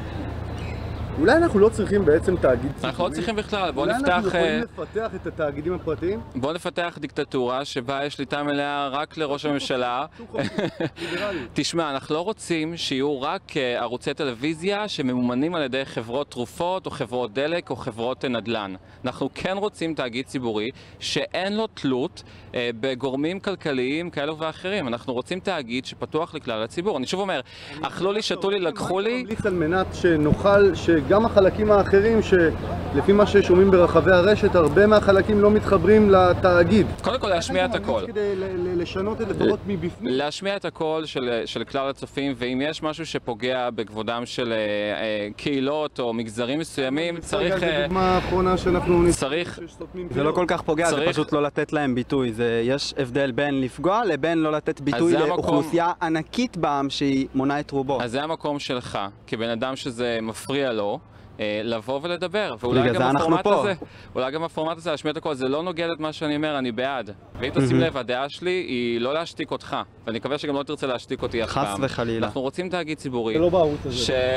אולי אנחנו לא צריכים בעצם תאגיד ציבורי? אנחנו לא צריכים בכלל, בואו אולי נפתח... אנחנו יכולים אה, לפתח את התאגידים הפרטיים? בואו נפתח דיקטטורה שבה יש שליטה מלאה רק לראש הממשלה. ליברלי. תשמע, אנחנו לא רוצים שיהיו רק אה, ערוצי טלוויזיה שממומנים על ידי חברות תרופות או חברות דלק או חברות אה, נדל"ן. אנחנו כן רוצים תאגיד ציבורי שאין לו תלות אה, בגורמים כלכליים כאלו ואחרים. אנחנו רוצים תאגיד שפתוח לכלל הציבור. אני שוב אומר, אכלו לי, שתו לי, לקחו מה לי. אתה ממליץ על מנת שנוכל, ש- גם החלקים האחרים שלפי מה ששומעים ברחבי הרשת, הרבה מהחלקים לא מתחברים לתאגיד. קודם כל להשמיע את הכל. כדי לשנות את לפחות מבפנים. להשמיע את הכל של, של כלל הצופים, ואם יש משהו שפוגע בכבודם של אה, קהילות או מגזרים מסוימים, צריך... זה דוגמה האחרונה שאנחנו... צריך... זה לא כל כך פוגע, זה פשוט לא לתת להם ביטוי. זה, יש הבדל בין לפגוע לבין לא לתת ביטוי לאוכלוסייה ענקית בעם שהיא מונה את רובו. אז זה המקום שלך, כבן אדם שזה מפריע לו, לבוא ולדבר, ואולי גם הפורמט הזה, אולי גם הפורמט הזה, להשמיע את הכל, זה לא נוגד את מה שאני אומר, אני בעד. ואם תשים לב, הדעה שלי היא לא להשתיק אותך, ואני מקווה שגם לא תרצה להשתיק אותי אף פעם. חס וחלילה. אנחנו רוצים תאגיד ציבורי. זה לא בערוץ הזה.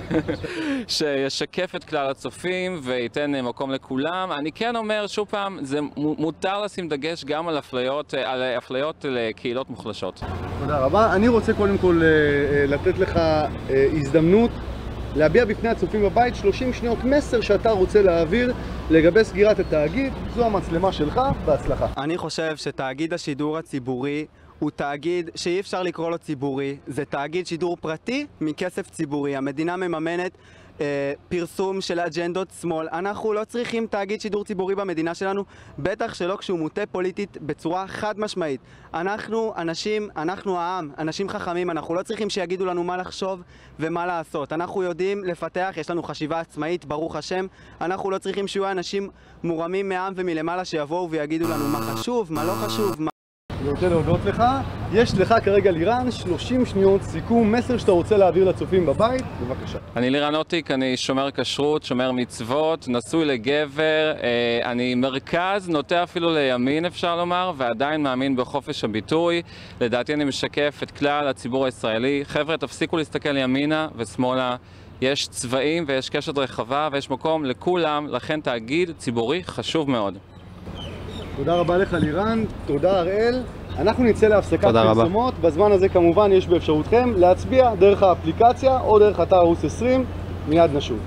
שישקף את כלל הצופים וייתן מקום לכולם. אני כן אומר, שוב פעם, זה מותר לשים דגש גם על אפליות, על אפליות לקהילות מוחלשות. תודה רבה. אני רוצה קודם כל לתת לך הזדמנות להביע בפני הצופים בבית שלושים שניות מסר שאתה רוצה להעביר לגבי סגירת התאגיד. זו המצלמה שלך, בהצלחה. אני חושב שתאגיד השידור הציבורי הוא תאגיד שאי אפשר לקרוא לו ציבורי. זה תאגיד שידור פרטי מכסף ציבורי. המדינה מממנת אה, פרסום של אג'נדות שמאל. אנחנו לא צריכים תאגיד שידור ציבורי במדינה שלנו, בטח שלא כשהוא מוטה פוליטית בצורה חד משמעית. אנחנו אנשים, אנחנו העם, אנשים חכמים, אנחנו לא צריכים שיגידו לנו מה לחשוב ומה לעשות. אנחנו יודעים לפתח, יש לנו חשיבה עצמאית, ברוך השם. אנחנו לא צריכים שיהיו אנשים מורמים מהעם ומלמעלה שיבואו ויגידו לנו מה חשוב, מה לא חשוב, מה... אני רוצה להודות לך. יש לך כרגע לירן שלושים שניות סיכום, מסר שאתה רוצה להעביר לצופים בבית, בבקשה. אני לירן אוטיק, אני שומר כשרות, שומר מצוות, נשוי לגבר, אה, אני מרכז, נוטה אפילו לימין אפשר לומר, ועדיין מאמין בחופש הביטוי. לדעתי אני משקף את כלל הציבור הישראלי. חבר'ה, תפסיקו להסתכל ימינה ושמאלה. יש צבעים ויש קשת רחבה ויש מקום לכולם, לכן תאגיד ציבורי חשוב מאוד. תודה רבה לך לירן, תודה הראל. אנחנו נצא להפסקת פרסומות. בזמן הזה כמובן יש באפשרותכם להצביע דרך האפליקציה או דרך אתר ערוץ עשרים. מיד נשוב.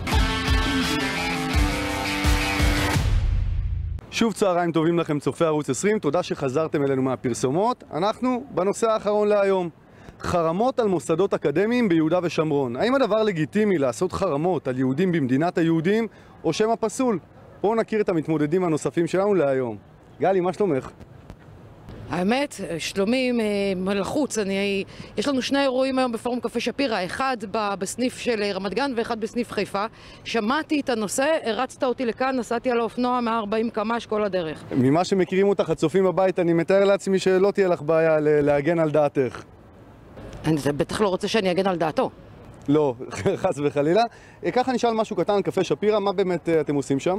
שוב צהריים טובים לכם צופי ערוץ עשרים, תודה שחזרתם אלינו מהפרסומות. אנחנו בנושא האחרון להיום. חרמות על מוסדות אקדמיים ביהודה ושומרון. האם הדבר לגיטימי לעשות חרמות על יהודים במדינת היהודים או שמא פסול? בואו נכיר את המתמודדים הנוספים שלנו להיום. גלי, מה שלומך? האמת, שלומי מלחוץ. אני, יש לנו שני אירועים היום בפורום קפה שפירא, אחד בסניף של רמת גן ואחד בסניף חיפה. שמעתי את הנושא, הרצת אותי לכאן, נסעתי על האופנוע מאה וארבעים קמ"ש כל הדרך. ממה שמכירים אותך, הצופים בבית, אני מתאר לעצמי שלא תהיה לך בעיה להגן על דעתך. אני בטח לא רוצה שאני אגן על דעתו. לא, חס וחלילה. ככה נשאל משהו קטן, קפה שפירא, מה באמת אתם עושים שם?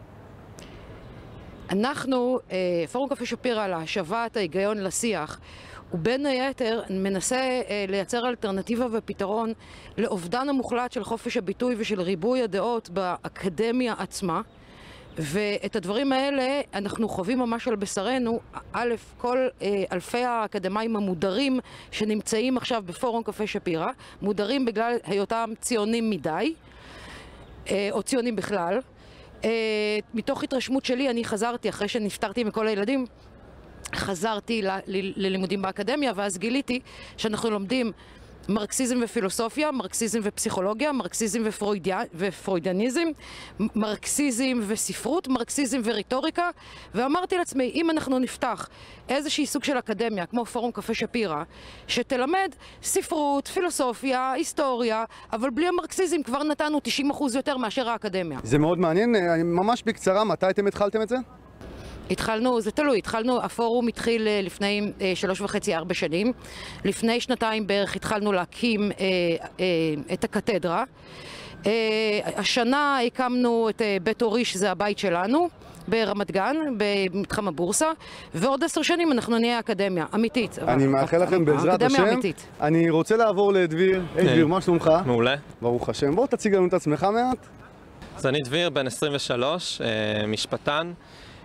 אנחנו, פורום קפה שפירא, להשבת ההיגיון לשיח, ובין היתר מנסה לייצר אלטרנטיבה ופתרון לאובדן המוחלט של חופש הביטוי ושל ריבוי הדעות באקדמיה עצמה. ואת הדברים האלה אנחנו חווים ממש על בשרנו. א', כל אלפי האקדמיים המודרים שנמצאים עכשיו בפורום קפה שפירא, מודרים בגלל היותם ציונים מדי, או ציונים בכלל. Uh, מתוך התרשמות שלי, אני חזרתי, אחרי שנפטרתי מכל הילדים, חזרתי ל- ל- ללימודים באקדמיה, ואז גיליתי שאנחנו לומדים מרקסיזם ופילוסופיה, מרקסיזם ופסיכולוגיה, מרקסיזם ופרוידיה, ופרוידיאניזם, מרקסיזם וספרות, מרקסיזם וריטוריקה, ואמרתי לעצמי, אם אנחנו נפתח איזושהי סוג של אקדמיה, כמו פורום קפה שפירא, שתלמד ספרות, פילוסופיה, היסטוריה, אבל בלי המרקסיזם כבר נתנו תשעים אחוז יותר מאשר האקדמיה. זה מאוד מעניין, ממש בקצרה, מתי אתם התחלתם את זה? התחלנו, זה תלוי, התחלנו, הפורום התחיל לפני אה, שלוש וחצי, ארבע שנים. לפני שנתיים בערך התחלנו להקים אה, אה, את הקתדרה. אה, השנה הקמנו את אה, בית אורי, שזה הבית שלנו, ברמת גן, במתחם הבורסה, ועוד עשר שנים אנחנו נהיה אקדמיה, אמיתית. אני מאחל לכם בעזרת השם. אמיתית. אני רוצה לעבור לדביר. היי דביר, מה שלומך? מעולה. ברוך השם. בוא תציג לנו את עצמך מעט. אז אני דביר, בן עשרים ושלוש, משפטן.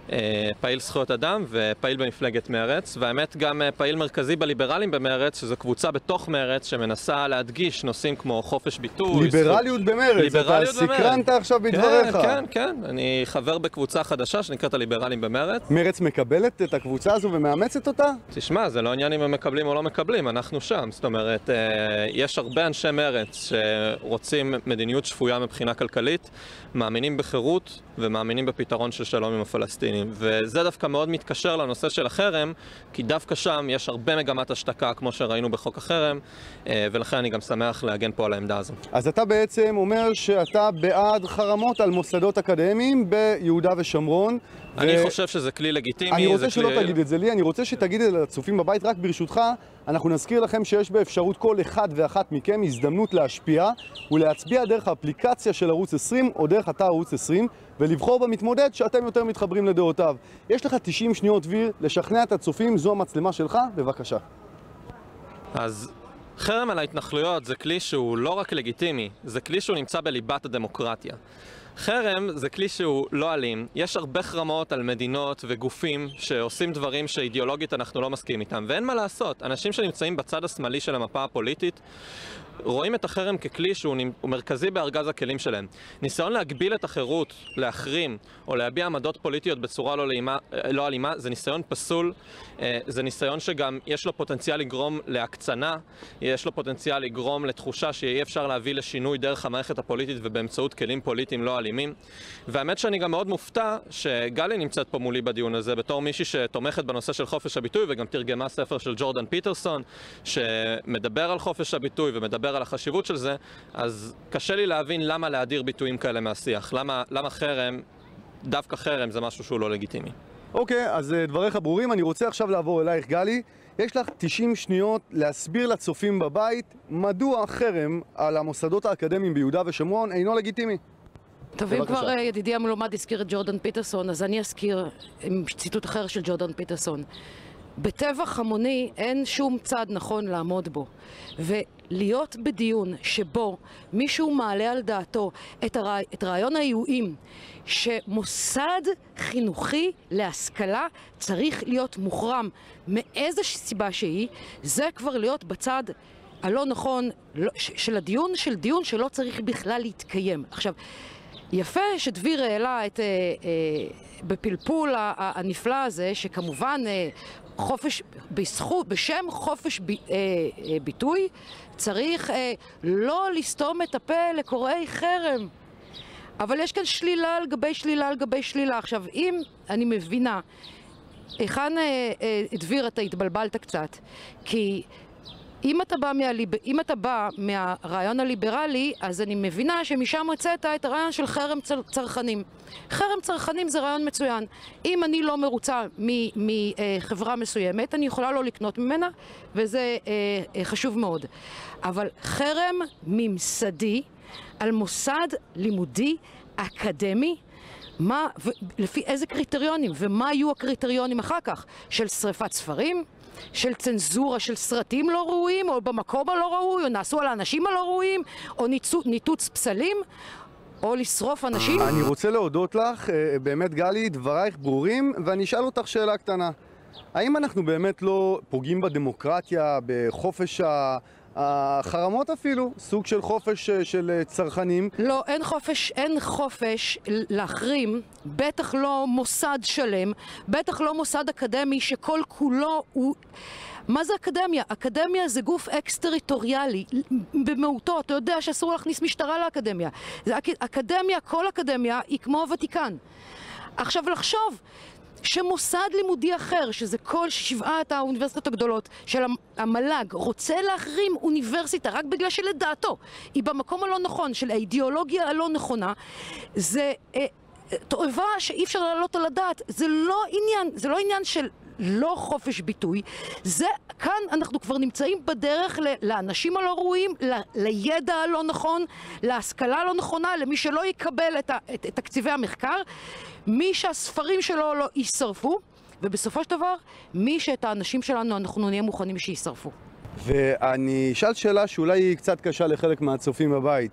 פעיל זכויות אדם ופעיל במפלגת מרץ, והאמת גם פעיל מרכזי בליברלים במרץ, שזו קבוצה בתוך מרץ שמנסה להדגיש נושאים כמו חופש ביטוי. ליברליות במרץ, ליברליות אתה סקרנת עכשיו בדבריך. כן, כן, כן. אני חבר בקבוצה חדשה שנקראת הליברלים במרץ. מרץ מקבלת את הקבוצה הזו ומאמצת אותה? תשמע, זה לא עניין אם הם מקבלים או לא מקבלים, אנחנו שם. זאת אומרת, יש הרבה אנשי מרץ שרוצים מדיניות שפויה מבחינה כלכלית, מאמינים בחירות ומאמינים בפתרון של שלום עם הפלסטינים. וזה דווקא מאוד מתקשר לנושא של החרם, כי דווקא שם יש הרבה מגמת השתקה, כמו שראינו בחוק החרם, ולכן אני גם שמח להגן פה על העמדה הזו. אז אתה בעצם אומר שאתה בעד חרמות על מוסדות אקדמיים ביהודה ושומרון. אני ו... חושב שזה כלי לגיטימי. אני רוצה זה שלא כלי... תגיד את זה לי, אני רוצה שתגיד את זה לצופים בבית, רק ברשותך. אנחנו נזכיר לכם שיש באפשרות כל אחד ואחת מכם הזדמנות להשפיע ולהצביע דרך האפליקציה של ערוץ עשרים או דרך אתר ערוץ עשרים ולבחור במתמודד שאתם יותר מתחברים לדעותיו. יש לך תשעים שניות דביר לשכנע את הצופים, זו המצלמה שלך, בבקשה. אז חרם על ההתנחלויות זה כלי שהוא לא רק לגיטימי, זה כלי שהוא נמצא בליבת הדמוקרטיה. חרם זה כלי שהוא לא אלים. יש הרבה חרמות על מדינות וגופים שעושים דברים שאידיאולוגית אנחנו לא מסכימים איתם, ואין מה לעשות. אנשים שנמצאים בצד השמאלי של המפה הפוליטית רואים את החרם ככלי שהוא מרכזי בארגז הכלים שלהם. ניסיון להגביל את החירות, להחרים או להביע עמדות פוליטיות בצורה לא אלימה, לא אלימה, זה ניסיון פסול, זה ניסיון שגם יש לו פוטנציאל לגרום להקצנה, יש לו פוטנציאל לגרום לתחושה שאי אפשר להביא לשינוי דרך המערכת הפוליטית ובאמצעות כלים פוליטיים לא אלימים. והאמת שאני גם מאוד מופתע שגלי נמצאת פה מולי בדיון הזה בתור מישהי שתומכת בנושא של חופש הביטוי וגם תרגמה ספר של ג'ורדן פיטרסון שמדבר על חופש הביטוי ומדבר על החשיבות של זה, אז קשה לי להבין למה להדיר ביטויים כאלה מהשיח. למה, למה חרם, דווקא חרם זה משהו שהוא לא לגיטימי. אוקיי, אז דבריך ברורים. אני רוצה עכשיו לעבור אלייך, גלי. יש לך תשעים שניות להסביר לצופים בבית מדוע חרם על המוסדות האקדמיים ביהודה ושומרון אינו לגיטימי. טוב, אם כבר ידידי המלומד הזכיר את ג'ורדן פיטרסון, אז אני אזכיר עם ציטוט אחר של ג'ורדן פיטרסון. בטבח המוני אין שום צד נכון לעמוד בו. ולהיות בדיון שבו מישהו מעלה על דעתו את, הרע... את רעיון האיועים שמוסד חינוכי להשכלה צריך להיות מוחרם מאיזו סיבה שהיא, זה כבר להיות בצד הלא נכון של הדיון, של דיון שלא צריך בכלל להתקיים. עכשיו, יפה שדביר העלה את, אה, אה, בפלפול הנפלא הזה, שכמובן אה, חופש, בזכות, בשם חופש ב, אה, אה, ביטוי, צריך אה, לא לסתום את הפה לקוראי חרם. אבל יש כאן שלילה על גבי שלילה על גבי שלילה. עכשיו, אם אני מבינה, היכן אה, אה, דביר אתה התבלבלת קצת, כי אם אתה בא, מהליב... אם אתה בא מהרעיון הליברלי, אז אני מבינה שמשם מצאת את הרעיון של חרם צר... צרכנים. חרם צרכנים זה רעיון מצוין. אם אני לא מרוצה מחברה מסוימת, אני יכולה לא לקנות ממנה, וזה אה, חשוב מאוד. אבל חרם ממסדי על מוסד לימודי אקדמי, מה, ו... לפי איזה קריטריונים, ומה יהיו הקריטריונים אחר כך? של שריפת ספרים? של צנזורה של סרטים לא ראויים, או במקום הלא ראוי, או נעשו על האנשים הלא ראויים, או ניצו, ניתוץ פסלים, או לשרוף אנשים. אני רוצה להודות לך, באמת גלי, דברייך ברורים, ואני אשאל אותך שאלה קטנה. האם אנחנו באמת לא פוגעים בדמוקרטיה, בחופש ה... החרמות אפילו, סוג של חופש של צרכנים? לא, אין חופש, אין חופש להחרים, בטח לא מוסד שלם, בטח לא מוסד אקדמי שכל כולו הוא... מה זה אקדמיה? אקדמיה זה גוף אקס-טריטוריאלי במהותו. אתה יודע שאסור להכניס משטרה לאקדמיה. זה אקדמיה, כל אקדמיה היא כמו הוותיקן. עכשיו לחשוב שמוסד לימודי אחר, שזה כל שבעת האוניברסיטות הגדולות של המל"ג, רוצה להחרים אוניברסיטה רק בגלל שלדעתו היא במקום הלא נכון, של האידיאולוגיה הלא נכונה, זה אה, תועבה שאי אפשר לעלות על הדעת. זה לא עניין, זה לא עניין של לא חופש ביטוי, זה כאן אנחנו כבר נמצאים בדרך לאנשים הלא ראויים, לידע הלא נכון, להשכלה הלא נכונה, למי שלא יקבל את, ה, את, את תקציבי המחקר, מי שהספרים שלו לא יישרפו, ובסופו של דבר, מי שאת האנשים שלנו אנחנו נהיה מוכנים שישרפו. ואני אשאל שאלה שאולי היא קצת קשה לחלק מהצופים בבית.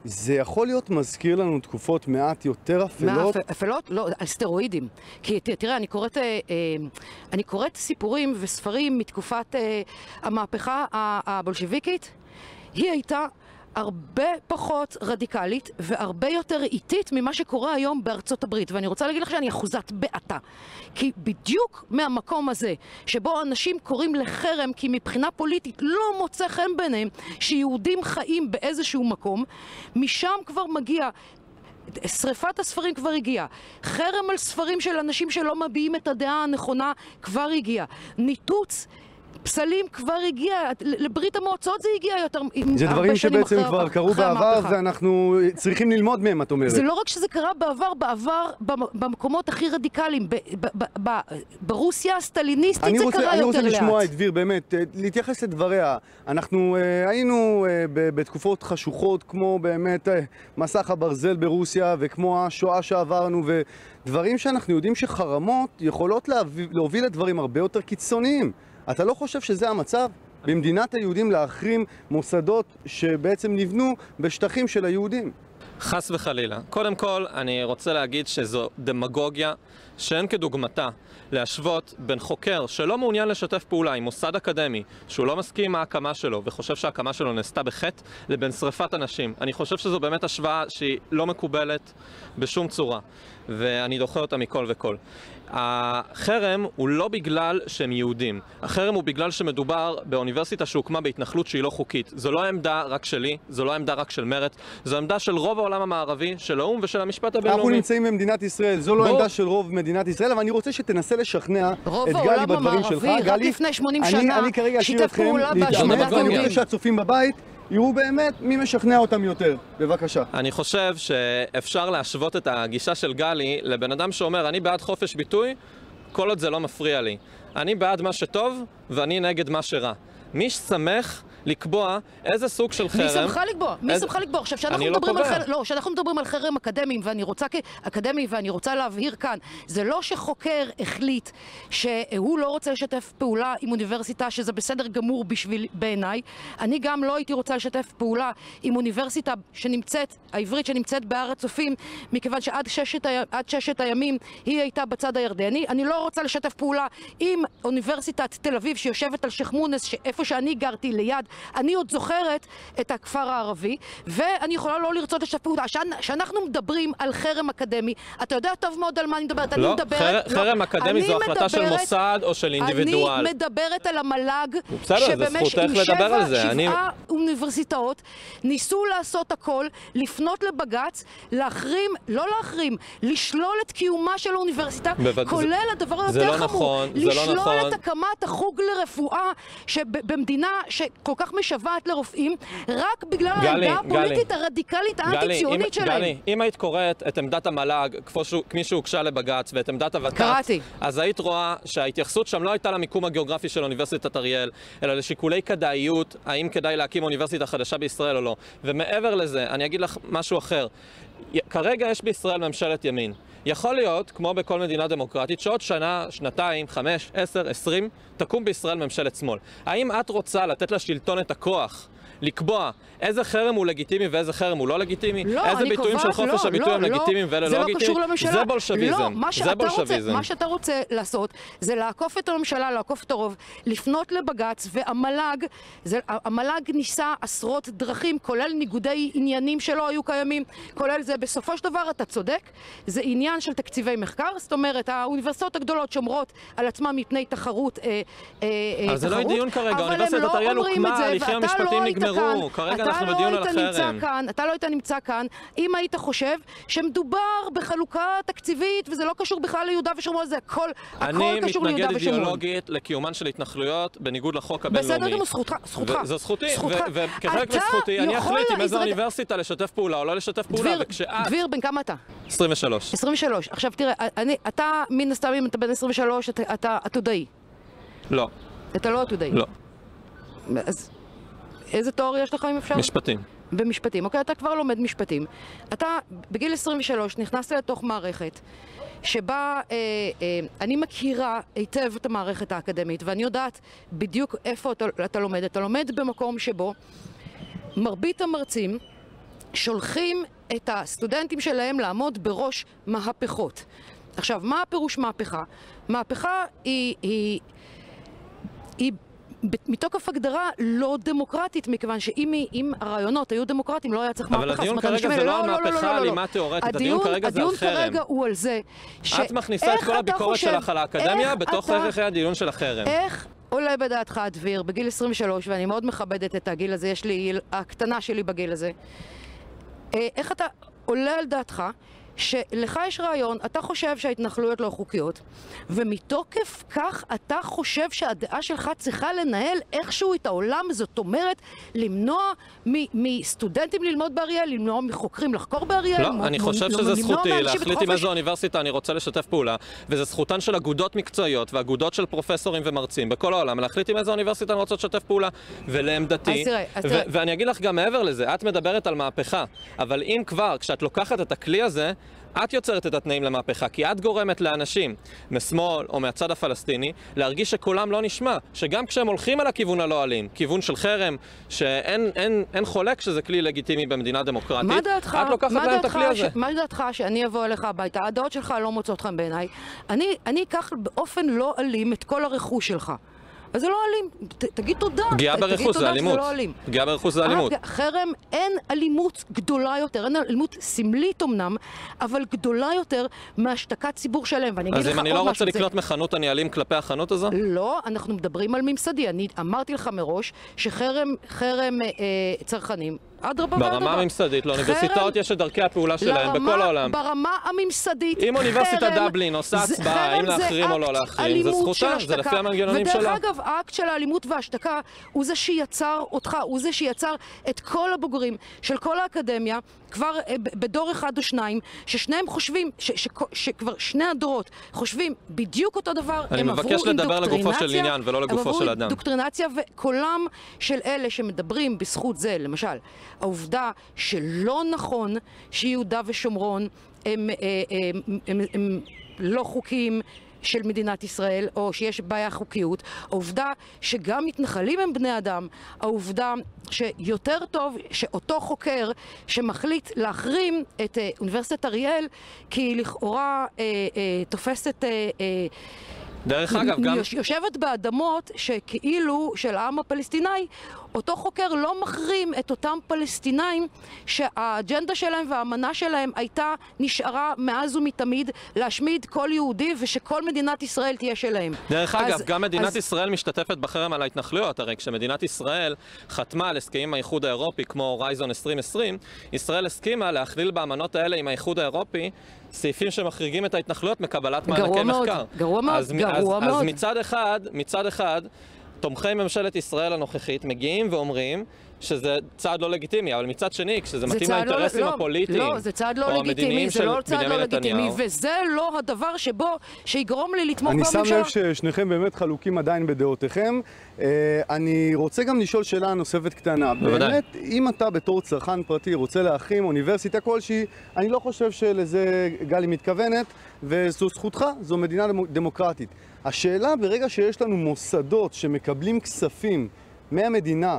זה יכול להיות מזכיר לנו תקופות מעט יותר אפלות? מה, אפלות? לא, על סטרואידים. כי תראה, אני קוראת, אה, אני קוראת סיפורים וספרים מתקופת אה, המהפכה הבולשביקית. היא הייתה הרבה פחות רדיקלית והרבה יותר איטית ממה שקורה היום בארצות הברית. ואני רוצה להגיד לך שאני אחוזת בעתה. כי בדיוק מהמקום הזה, שבו אנשים קוראים לחרם כי מבחינה פוליטית לא מוצא חן ביניהם שיהודים חיים באיזשהו מקום, משם כבר מגיע, שריפת הספרים כבר הגיעה, חרם על ספרים של אנשים שלא מביעים את הדעה הנכונה כבר הגיע, ניתוץ פסלים כבר הגיע, לברית המועצות זה הגיע יותר זה דברים שבעצם אחרי, כבר קרו בעבר ואנחנו צריכים ללמוד מהם, את אומרת. זה לא רק שזה קרה בעבר, בעבר במקומות הכי רדיקליים, ב, ב, ב, ב, ברוסיה הסטליניסטית זה רוצה, קרה אני יותר לאט. אני רוצה לשמוע את דביר, באמת, להתייחס לדבריה. אנחנו uh, היינו uh, בתקופות חשוכות כמו באמת uh, מסך הברזל ברוסיה וכמו השואה שעברנו ודברים שאנחנו יודעים שחרמות יכולות להוביל, להוביל לדברים הרבה יותר קיצוניים. אתה לא חושב שזה המצב? במדינת היהודים להחרים מוסדות שבעצם נבנו בשטחים של היהודים? חס וחלילה. קודם כל, אני רוצה להגיד שזו דמגוגיה שאין כדוגמתה להשוות בין חוקר שלא מעוניין לשתף פעולה עם מוסד אקדמי, שהוא לא מסכים עם ההקמה שלו וחושב שההקמה שלו נעשתה בחטא, לבין שריפת אנשים. אני חושב שזו באמת השוואה שהיא לא מקובלת בשום צורה, ואני דוחה אותה מכל וכל. החרם הוא לא בגלל שהם יהודים. החרם הוא בגלל שמדובר באוניברסיטה שהוקמה בהתנחלות שהיא לא חוקית. זו לא העמדה רק שלי, זו לא העמדה רק של מרצ, זו העמדה של רוב העולם המערבי, של האו"ם ושל המשפט הבינלאומי. אנחנו נמצאים במדינת ישראל, זו לא העמדה של רוב מדינת ישראל, אבל אני רוצה שתנסה לשכנע את גלי בדברים שלך. רוב העולם המערבי, רק לפני שמונים שנה, שיתף פעולה בהשמדת יהודים. אני רוצה שהצופים בבית יראו באמת מי משכנע אותם יותר. בבקשה. אני חושב שאפשר להשוות את הגישה של גלי לבן אדם שאומר, אני בעד חופש ביטוי, כל עוד זה לא מפריע לי. אני בעד מה שטוב ואני נגד מה שרע. מי ששמח לקבוע איזה סוג של חרם... מי שמחה לקבוע? מי שמחה לקבוע? עכשיו, שאנחנו מדברים על חרם... לא, שאנחנו מדברים על חרם אקדמיים, ואני רוצה כאקדמי, ואני רוצה להבהיר כאן, זה לא שחוקר החליט שהוא לא רוצה לשתף פעולה עם אוניברסיטה, שזה בסדר גמור בשביל בעיניי. אני גם לא הייתי רוצה לשתף פעולה עם אוניברסיטה שנמצאת, העברית שנמצאת בהר הצופים, מכיוון שעד ששת, עד ששת הימים היא הייתה בצד הירדני. אני לא רוצה לשתף פעולה עם אוניברסיטת תל אביב, שיושבת על שייח' מונס, שאיפה שאני גרתי ליד, אני עוד זוכרת את הכפר הערבי, ואני יכולה לא לרצות לשתף פעולה. שאנחנו מדברים על חרם אקדמי, אתה יודע טוב מאוד על מה אני מדברת. לא, אני מדברת, חר, חרם לא, אקדמי זו החלטה של מוסד או של אינדיבידואל. אני מדברת על המל"ג, שבמשך עם שבע, שבעה אני... אוניברסיטאות ניסו לעשות הכל, לפנות לבג"ץ, להחרים, לא להחרים, לשלול את קיומה של האוניברסיטה, בבד... כולל זה... הדבר היותר לא חמור, נכון, לשלול לא נכון. את הקמת החוג לרפואה שבמדינה שכל כך משוועת לרופאים, רק בגלל גלי, העמדה הפוליטית גלי, הרדיקלית האנטי-ציונית שלהם. גלי, אם היית קוראת את עמדת המל"ג כמי שהוגשה לבג"ץ ואת עמדת הוות"ת, קראתי. אז היית רואה שההתייחסות שם לא הייתה למיקום הגיאוגרפי של אוניברסיטת אריאל, אלא לשיקולי כדאיות, האם כדאי להקים אוניברסיטה חדשה בישראל או לא. ומעבר לזה, אני אגיד לך משהו אחר. כרגע יש בישראל ממשלת ימין. יכול להיות, כמו בכל מדינה דמוקרטית, שעוד שנה, שנתיים, חמש, עשר, עשרים, תקום בישראל ממשלת שמאל. האם את רוצה לתת לשלטון את הכוח לקבוע איזה חרם הוא לגיטימי ואיזה חרם הוא לא לגיטימי? לא, איזה ביטויים של חופש לא, הביטוי לא, הם לא, לגיטימיים ואלה זה לא לא לגיטימיים? קשור לממשלה. זה בולשביזם. לא, מה זה שאתה בולשביזם. רוצה, מה שאתה רוצה לעשות זה לעקוף את הממשלה, לעקוף את הרוב, לפנות לבג"ץ, והמל"ג, זה, המל"ג ניסה עשרות דרכים, כולל ניגודי עניינים שלא היו קיימים, כולל זה. בסופו של דבר אתה צודק, זה עניין של תקציבי מחקר, זאת אומרת, האוניברסיטאות הגדולות שומרות על עצמם מפני תחרות, אה, אה, אז זה לא דיון כרגע, אבל הם אוניברסיטת לא אריאל אומרים את הוקמה, זה, הליכים ואתה המשפטיים לא היית נגמרו, כאן, כרגע אתה אנחנו לא בדיון על היית נמצא החרם. כאן, אתה לא היית נמצא כאן, אם היית חושב שמדובר בחלוקה תקציבית, וזה לא קשור בכלל ליהודה ושומרון, זה הכל, הכל קשור ליהודה אני מתנגד ושומרון. אידיאולוגית לקיומן של התנחלויות בניגוד לחוק הבינלאומי. בסדר גמור, זכותך, זכותך. זו זכותי, זכותך. וכחלק אתה מזכותי, אני יכול אחליט עם איזה להזרק- אוניברסיטה לשתף פעולה או לא לשתף פעולה, דביר, וכשאת... דביר, בן כמה אתה? עשרים ושלוש. עשרים ושלוש. עכשיו תראה, אני, אתה מן הסתם, אם אתה בן עשרים ושלוש, אתה, אתה עתודאי. לא, אתה לא עתודאי. לא. אז איזה תואר יש לך אם אפשר? משפטים. במשפטים. אוקיי, אתה כבר לומד משפטים. אתה בגיל עשרים ושלוש נכנסת לתוך מערכת שבה אה, אה, אני מכירה היטב את המערכת האקדמית, ואני יודעת בדיוק איפה אתה, אתה לומד. אתה לומד במקום שבו מרבית המרצים שולחים את הסטודנטים שלהם לעמוד בראש מהפכות. עכשיו, מה הפירוש מהפכה? מהפכה היא, היא, היא מתוקף הגדרה לא דמוקרטית, מכיוון שאם הרעיונות היו דמוקרטיים לא היה צריך מהפכה. אבל הדיון כרגע זה לא על מהפכה אלימה תיאורטית, הדיון כרגע זה על חרם. הדיון כרגע הוא על זה את מכניסה את כל הביקורת שלך על האקדמיה בתוך ערכי הדיון של החרם. איך עולה בדעתך, דביר, בגיל עשרים ושלוש, ואני מאוד מכבדת את הגיל הזה, יש לי, הקטנה שלי בגיל הזה, איך אתה עולה על דעתך שלך יש רעיון, אתה חושב שההתנחלויות לא חוקיות, ומתוקף כך אתה חושב שהדעה שלך צריכה לנהל איכשהו את העולם, זאת אומרת, למנוע מסטודנטים ללמוד באריאל, למנוע מחוקרים לחקור באריאל. לא, אני חושב שזה זכותי להחליט עם איזו אוניברסיטה אני רוצה לשתף פעולה, וזה זכותן של אגודות מקצועיות ואגודות של פרופסורים ומרצים בכל העולם, להחליט עם איזו אוניברסיטה אני רוצה לשתף פעולה, ולעמדתי, ואני אגיד לך גם מעבר לזה, את מדברת על מהפכה, אבל אם כבר, כשאת לוקחת את הכלי הזה, את יוצרת את התנאים למהפכה, כי את גורמת לאנשים משמאל או מהצד הפלסטיני להרגיש שקולם לא נשמע, שגם כשהם הולכים על הכיוון הלא אלים, כיוון של חרם, שאין אין, אין חולק שזה כלי לגיטימי במדינה דמוקרטית, מה דעתך, את לוקחת להם את הכלי הזה. ש... מה דעתך שאני אבוא אליך הביתה, הדעות שלך לא מוצאות חן בעיניי, אני, אני אקח באופן לא אלים את כל הרכוש שלך. אז זה לא אלים, ת, תגיד תודה, פגיעה ברכוש זה אלימות. פגיעה ברכוש זה אלימות. חרם, אין אלימות גדולה יותר, אין אלימות סמלית אמנם, אבל גדולה יותר מהשתקת ציבור שלם. אז אם אני לא רוצה לקנות מחנות, אני אלים כלפי החנות הזו? לא, אנחנו מדברים על ממסדי. אני אמרתי לך מראש שחרם חרם, אה, צרכנים, אדרבה ואדרבה. ברמה הממסדית, לאוניברסיטאות יש את דרכי הפעולה שלהם בכל העולם. ברמה הממסדית, אם אוניברסיטת דבלין עושה הצבעה, אם להחרים או לא להחרים, זה זכותה, זה לפי המנגנונים שלה. ודרך אגב, האקט של האלימות וההשתקה הוא זה שיצר אותך, הוא זה שיצר את כל הבוגרים של כל האקדמיה, כבר בדור אחד או שניים, ששניהם חושבים, שכבר שני הדורות חושבים בדיוק אותו דבר, אני מבקש לדבר לגופו של עניין ולא לגופו של אדם. דוקטרינציה וקולם של אלה שמדברים בזכות זה, למשל, העובדה שלא נכון שיהודה ושומרון הם, הם, הם, הם לא חוקיים של מדינת ישראל, או שיש בעיה חוקיות, העובדה שגם מתנחלים הם בני אדם, העובדה שיותר טוב שאותו חוקר שמחליט להחרים את אה, אוניברסיטת אריאל, כי היא לכאורה אה, אה, תופסת... אה, אה, דרך אגב, גם... יושבת באדמות שכאילו של העם הפלסטיני, אותו חוקר לא מחרים את אותם פלסטינאים שהאג'נדה שלהם והאמנה שלהם הייתה נשארה מאז ומתמיד להשמיד כל יהודי ושכל מדינת ישראל תהיה שלהם. דרך אגב, אז, גם מדינת אז... ישראל משתתפת בחרם על ההתנחלויות, הרי כשמדינת ישראל חתמה על הסכמים עם האיחוד האירופי כמו הורייזון עשרים עשרים, ישראל הסכימה להכליל באמנות האלה עם האיחוד האירופי סעיפים שמחריגים את ההתנחלויות מקבלת מענקי מחקר. גרוע מאוד, אז, גרוע אז, מאוד. אז מצד אחד, מצד אחד, תומכי ממשלת ישראל הנוכחית מגיעים ואומרים שזה צעד לא לגיטימי, אבל מצד שני, כשזה מתאים לאינטרסים הפוליטיים לא, זה צעד לא לגיטימי, זה לא צעד לא לגיטימי, וזה לא הדבר שבו, שיגרום לי לתמוך בממשלה. אני שם לב ששניכם באמת חלוקים עדיין בדעותיכם. אני רוצה גם לשאול שאלה נוספת קטנה. באמת, אם אתה בתור צרכן פרטי רוצה להחרים אוניברסיטה כלשהי, אני לא חושב שלזה גלי מתכוונת, וזו זכותך, זו מדינה דמוקרטית. השאלה ברגע שיש לנו מוסדות שמקבלים כספים מהמדינה,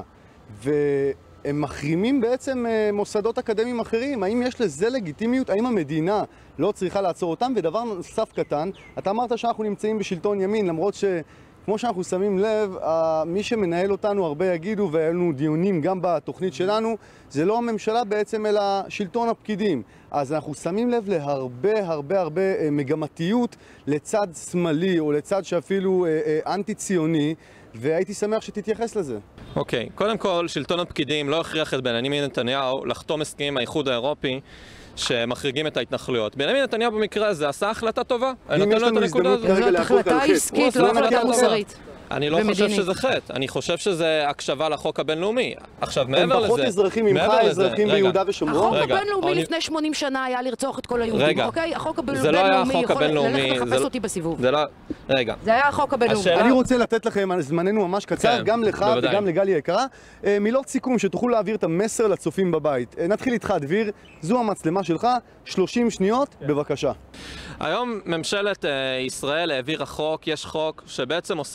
והם מחרימים בעצם מוסדות אקדמיים אחרים, האם יש לזה לגיטימיות? האם המדינה לא צריכה לעצור אותם? ודבר נוסף קטן, אתה אמרת שאנחנו נמצאים בשלטון ימין, למרות שכמו שאנחנו שמים לב, מי שמנהל אותנו הרבה יגידו, והיו לנו דיונים גם בתוכנית שלנו, זה לא הממשלה בעצם אלא שלטון הפקידים. אז אנחנו שמים לב להרבה הרבה הרבה מגמתיות לצד שמאלי או לצד שאפילו אנטי-ציוני, והייתי שמח שתתייחס לזה. אוקיי, okay. קודם כל, שלטון הפקידים לא הכריח את בנימין נתניהו לחתום הסכמים עם האיחוד האירופי שמחריגים את ההתנחלויות. בנימין נתניהו במקרה הזה עשה החלטה טובה. אם יש לנו הזדמנות כרגע להחלט על חטא. זאת החלטה עסקית, לא החלטה מוסרית. אני לא חושב שזה חטא, אני חושב שזה הקשבה לחוק הבינלאומי. עכשיו, מעבר לזה... הם פחות אזרחים ממך, אזרחים ביהודה ושומרון? החוק הבינלאומי לפני שמונים שנה היה לרצוח את כל היהודים, אוקיי? החוק הבינלאומי יכול ללכת לחפש אותי בסיבוב. רגע. זה היה החוק הבינלאומי. אני רוצה לתת לכם, זמננו ממש קצר, גם לך וגם לגלי יקרה, מילות סיכום שתוכלו להעביר את המסר לצופים בבית. נתחיל איתך, דביר, זו המצלמה שלך, שלושים שניות, בבקשה. היום ממשלת ישראל העבירה חוק, יש חוק שבעצם אוסר עליך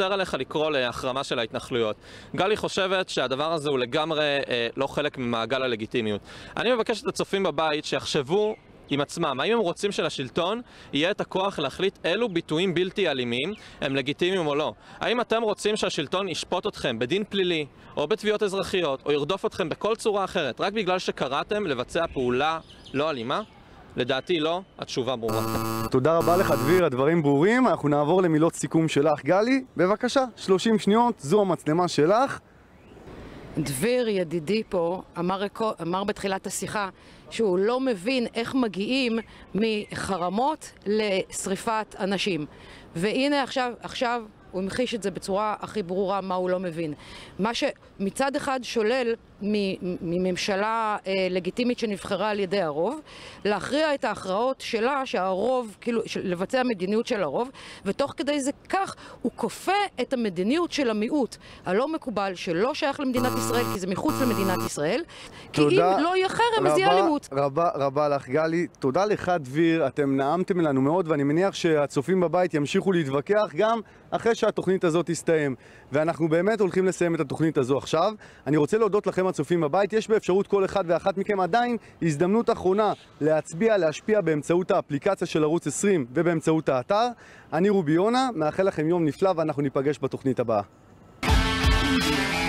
לקרוא להחרמה של ההתנחלויות. גלי חושבת שהדבר הזה הוא לגמרי אה, לא חלק ממעגל הלגיטימיות. אני מבקש את הצופים בבית שיחשבו עם עצמם, האם הם רוצים שלשלטון יהיה את הכוח להחליט אילו ביטויים בלתי אלימים הם לגיטימיים או לא? האם אתם רוצים שהשלטון ישפוט אתכם בדין פלילי או בתביעות אזרחיות או ירדוף אתכם בכל צורה אחרת רק בגלל שקראתם לבצע פעולה לא אלימה? לדעתי לא, התשובה ברורה. תודה רבה לך דביר, הדברים ברורים. אנחנו נעבור למילות סיכום שלך. גלי, בבקשה, שלושים שניות, זו המצלמה שלך. דביר ידידי פה אמר, אמר בתחילת השיחה שהוא לא מבין איך מגיעים מחרמות לשריפת אנשים. והנה עכשיו, עכשיו הוא המחיש את זה בצורה הכי ברורה מה הוא לא מבין. מה שמצד אחד שולל מממשלה אה, לגיטימית שנבחרה על ידי הרוב, להכריע את ההכרעות שלה, שהרוב, כאילו, לבצע מדיניות של הרוב, ותוך כדי זה כך הוא כופה את המדיניות של המיעוט הלא מקובל, שלא שייך למדינת ישראל, כי זה מחוץ למדינת ישראל, כי אם לא יהיה חרם, אז יהיה אלימות. רבה, רבה לך גלי. תודה לך דביר, אתם נעמתם לנו מאוד, ואני מניח שהצופים בבית ימשיכו להתווכח גם אחרי שהתוכנית הזאת תסתיים. ואנחנו באמת הולכים לסיים את התוכנית הזו עכשיו. אני רוצה להודות לכם הצופים בבית. יש באפשרות כל אחד ואחת מכם עדיין הזדמנות אחרונה להצביע, להשפיע באמצעות האפליקציה של ערוץ עשרים ובאמצעות האתר. אני רובי יונה, מאחל לכם יום נפלא ואנחנו ניפגש בתוכנית הבאה.